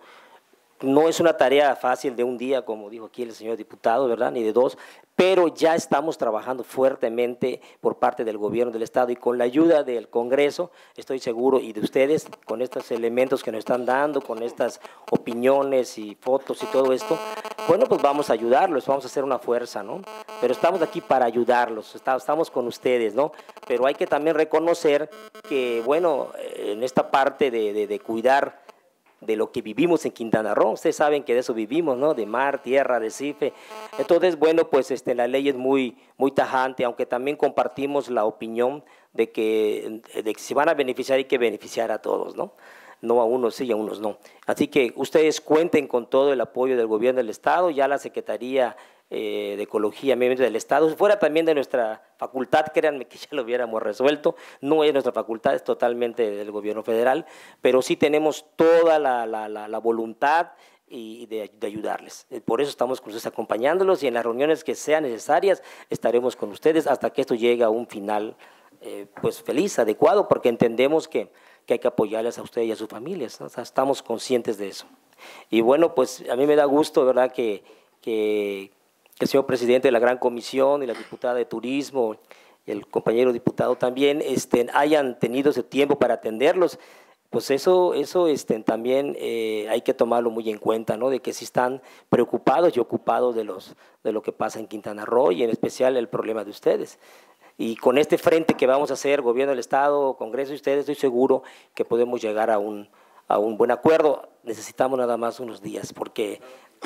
No es una tarea fácil de un día, como dijo aquí el señor diputado, ¿verdad?, ni de dos, pero ya estamos trabajando fuertemente por parte del gobierno del Estado y con la ayuda del Congreso, estoy seguro, y de ustedes, con estos elementos que nos están dando, con estas opiniones y fotos y todo esto, bueno, pues vamos a ayudarlos, vamos a hacer una fuerza, ¿no? Pero estamos aquí para ayudarlos, estamos con ustedes, ¿no? Pero hay que también reconocer que, bueno, en esta parte de, de, de cuidar de lo que vivimos en Quintana Roo, ustedes saben que de eso vivimos, ¿no? De mar, tierra, arrecife. Entonces, bueno, pues este, la ley es muy, muy tajante, aunque también compartimos la opinión de que, de que si van a beneficiar hay que beneficiar a todos, ¿no? No a unos sí y a unos no. Así que ustedes cuenten con todo el apoyo del gobierno del Estado, ya la Secretaría eh, de Ecología y Medio Ambiente del Estado, fuera también de nuestra facultad, créanme que ya lo hubiéramos resuelto, no es nuestra facultad, es totalmente del gobierno federal, pero sí tenemos toda la, la, la, la voluntad y de, de ayudarles. Por eso estamos con ustedes acompañándolos y en las reuniones que sean necesarias estaremos con ustedes hasta que esto llegue a un final eh, pues feliz, adecuado, porque entendemos que, que hay que apoyarles a ustedes y a sus familias, ¿no? O sea, estamos conscientes de eso. Y bueno, pues a mí me da gusto, ¿verdad?, que, que, que el señor presidente de la Gran Comisión y la diputada de Turismo, el compañero diputado también, este, hayan tenido ese tiempo para atenderlos. Pues eso, eso este, también eh, hay que tomarlo muy en cuenta, ¿no? De que sí están preocupados y ocupados de, los, de lo que pasa en Quintana Roo y en especial el problema de ustedes. Y con este frente que vamos a hacer, gobierno del Estado, Congreso y ustedes, estoy seguro que podemos llegar a un, a un buen acuerdo. Necesitamos nada más unos días, porque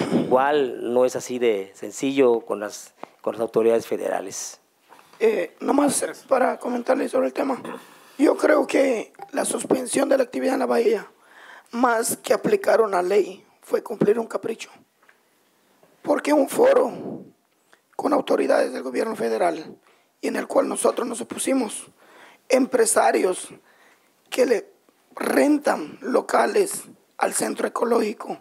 igual no es así de sencillo con las, con las autoridades federales. Eh, nomás para comentarles sobre el tema. Yo creo que la suspensión de la actividad en la bahía, más que aplicar una ley, fue cumplir un capricho. Porque un foro con autoridades del gobierno federal y en el cual nosotros nos opusimos, empresarios que le rentan locales al centro ecológico,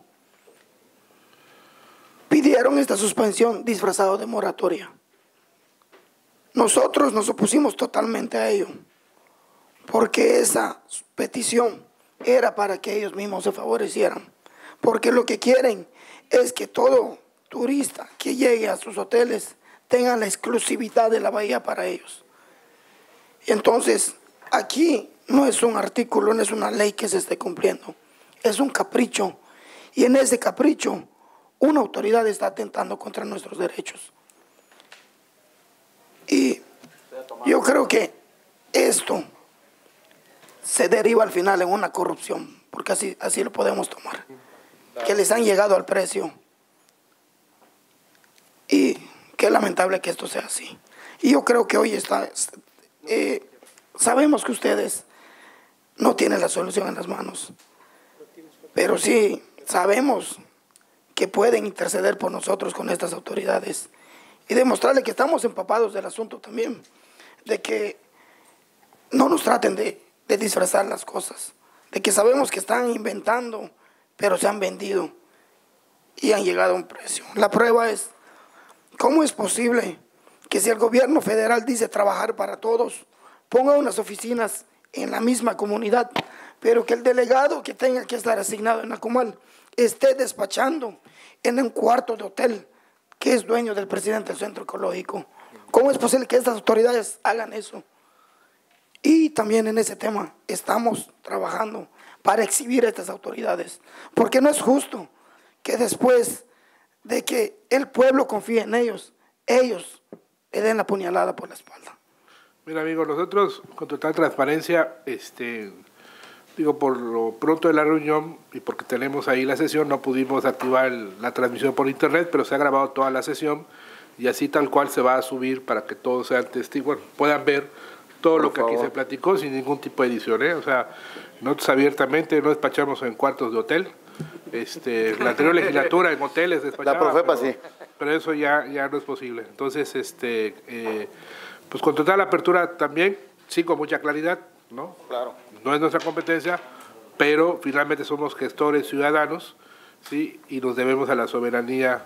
pidieron esta suspensión disfrazado de moratoria. Nosotros nos opusimos totalmente a ello, porque esa petición era para que ellos mismos se favorecieran, porque lo que quieren es que todo turista que llegue a sus hoteles tenga la exclusividad de la bahía para ellos. Entonces, aquí no es un artículo, no es una ley que se esté cumpliendo, es un capricho, y en ese capricho una autoridad está atentando contra nuestros derechos. Y yo creo que esto se deriva al final en una corrupción, porque así, así lo podemos tomar, que les han llegado al precio. Y qué lamentable que esto sea así. Y yo creo que hoy está, eh, sabemos que ustedes no tienen la solución en las manos, pero sí sabemos que pueden interceder por nosotros con estas autoridades y demostrarle que estamos empapados del asunto también, de que no nos traten de, de disfrazar las cosas, de que sabemos que están inventando, pero se han vendido y han llegado a un precio. La prueba es, ¿cómo es posible que si el gobierno federal dice trabajar para todos, ponga unas oficinas en la misma comunidad, pero que el delegado que tenga que estar asignado en Acumal esté despachando en un cuarto de hotel que es dueño del presidente del centro ecológico? ¿Cómo es posible que estas autoridades hagan eso? Y también en ese tema estamos trabajando para exhibir a estas autoridades, porque no es justo que después de que el pueblo confíe en ellos, ellos le den la puñalada por la espalda. Mira, amigo, nosotros con total transparencia, este, digo, por lo pronto de la reunión y porque tenemos ahí la sesión, no pudimos activar el, la transmisión por internet, pero se ha grabado toda la sesión y así tal cual se va a subir para que todos sean testigos, bueno, puedan ver todo por lo que favor. Aquí se platicó sin ningún tipo de edición, ¿eh? O sea, nosotros abiertamente no despachamos en cuartos de hotel. Este, la anterior legislatura en hoteles despachaba, la Profepa, pero, sí. pero eso ya, ya no es posible. Entonces, este, eh, pues con total apertura también, sí, con mucha claridad, ¿no? Claro. No es nuestra competencia, pero finalmente somos gestores ciudadanos, ¿sí? Y nos debemos a la soberanía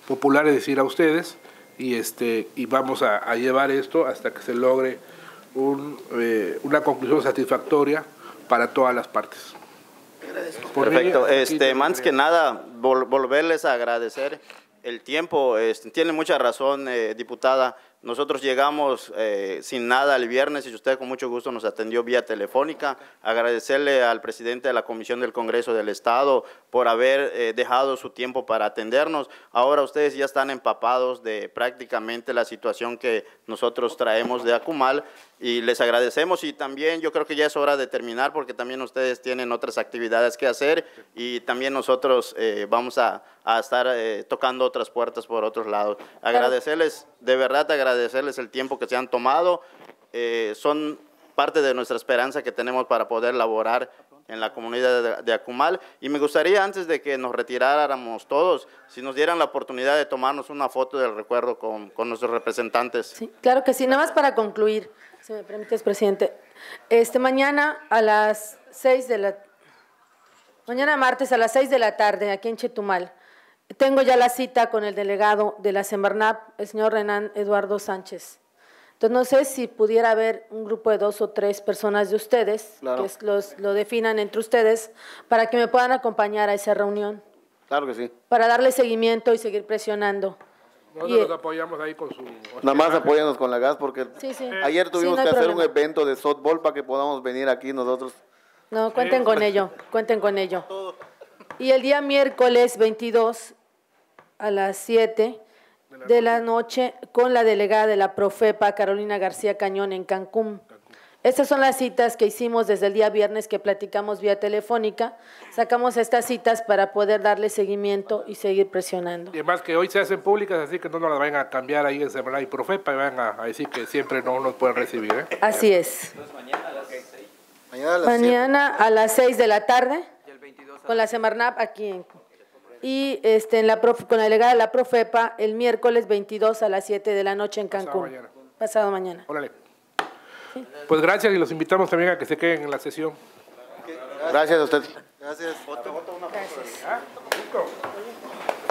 popular, es decir, a ustedes, y, este, y vamos a, a llevar esto hasta que se logre un, eh, una conclusión satisfactoria para todas las partes. Perfecto. Este, más que nada, vol volverles a agradecer el tiempo. Este, tiene mucha razón, eh, diputada. Nosotros llegamos eh, sin nada el viernes y usted con mucho gusto nos atendió vía telefónica. Agradecerle al presidente de la Comisión del Congreso del Estado por haber eh, dejado su tiempo para atendernos. Ahora ustedes ya están empapados de prácticamente la situación que nosotros traemos de Akumal y les agradecemos, y también yo creo que ya es hora de terminar porque también ustedes tienen otras actividades que hacer y también nosotros eh, vamos a, a estar eh, tocando otras puertas por otros lados. Agradecerles, de verdad agradecerles el tiempo que se han tomado, eh, son parte de nuestra esperanza que tenemos para poder laborar en la comunidad de, de Akumal, y me gustaría, antes de que nos retiráramos todos, si nos dieran la oportunidad de tomarnos una foto del recuerdo con, con nuestros representantes. Sí, claro que sí. Nada más para concluir, si me permites, presidente. Este, mañana a las seis de la... Mañana martes a las seis de la tarde, aquí en Chetumal, tengo ya la cita con el delegado de la Semarnap, el señor Renan Eduardo Sánchez. Entonces, no sé si pudiera haber un grupo de dos o tres personas de ustedes, claro, que los, lo definan entre ustedes, para que me puedan acompañar a esa reunión. Claro que sí. Para darle seguimiento y seguir presionando. Nosotros los apoyamos ahí con su... Nada más apóyanos con la gas, porque sí, sí. ayer tuvimos sí, no que hacer problema. un evento de softball para que podamos venir aquí nosotros. No, cuenten sí. con ello, cuenten con ello. Y el día miércoles veintidós a las siete de la noche con la delegada de la Profepa, Carolina García Cañón, en Cancún. Estas son las citas que hicimos desde el día viernes, que platicamos vía telefónica. Sacamos estas citas para poder darle seguimiento y seguir presionando. Y además que hoy se hacen públicas, así que no nos las vayan a cambiar ahí en Semarnap y Profepa y van a, a decir que siempre no nos pueden recibir. ¿eh? Así es. Mañana a las seis. Mañana a las seis de la tarde, con la Semarnap aquí en... Y este, en la prof, con la delegada de la Profepa el miércoles veintidós a las siete de la noche en Cancún. Pasado mañana. Pasado mañana. Órale. ¿Sí? Pues gracias, y los invitamos también a que se queden en la sesión. Gracias a usted. Gracias. Gracias.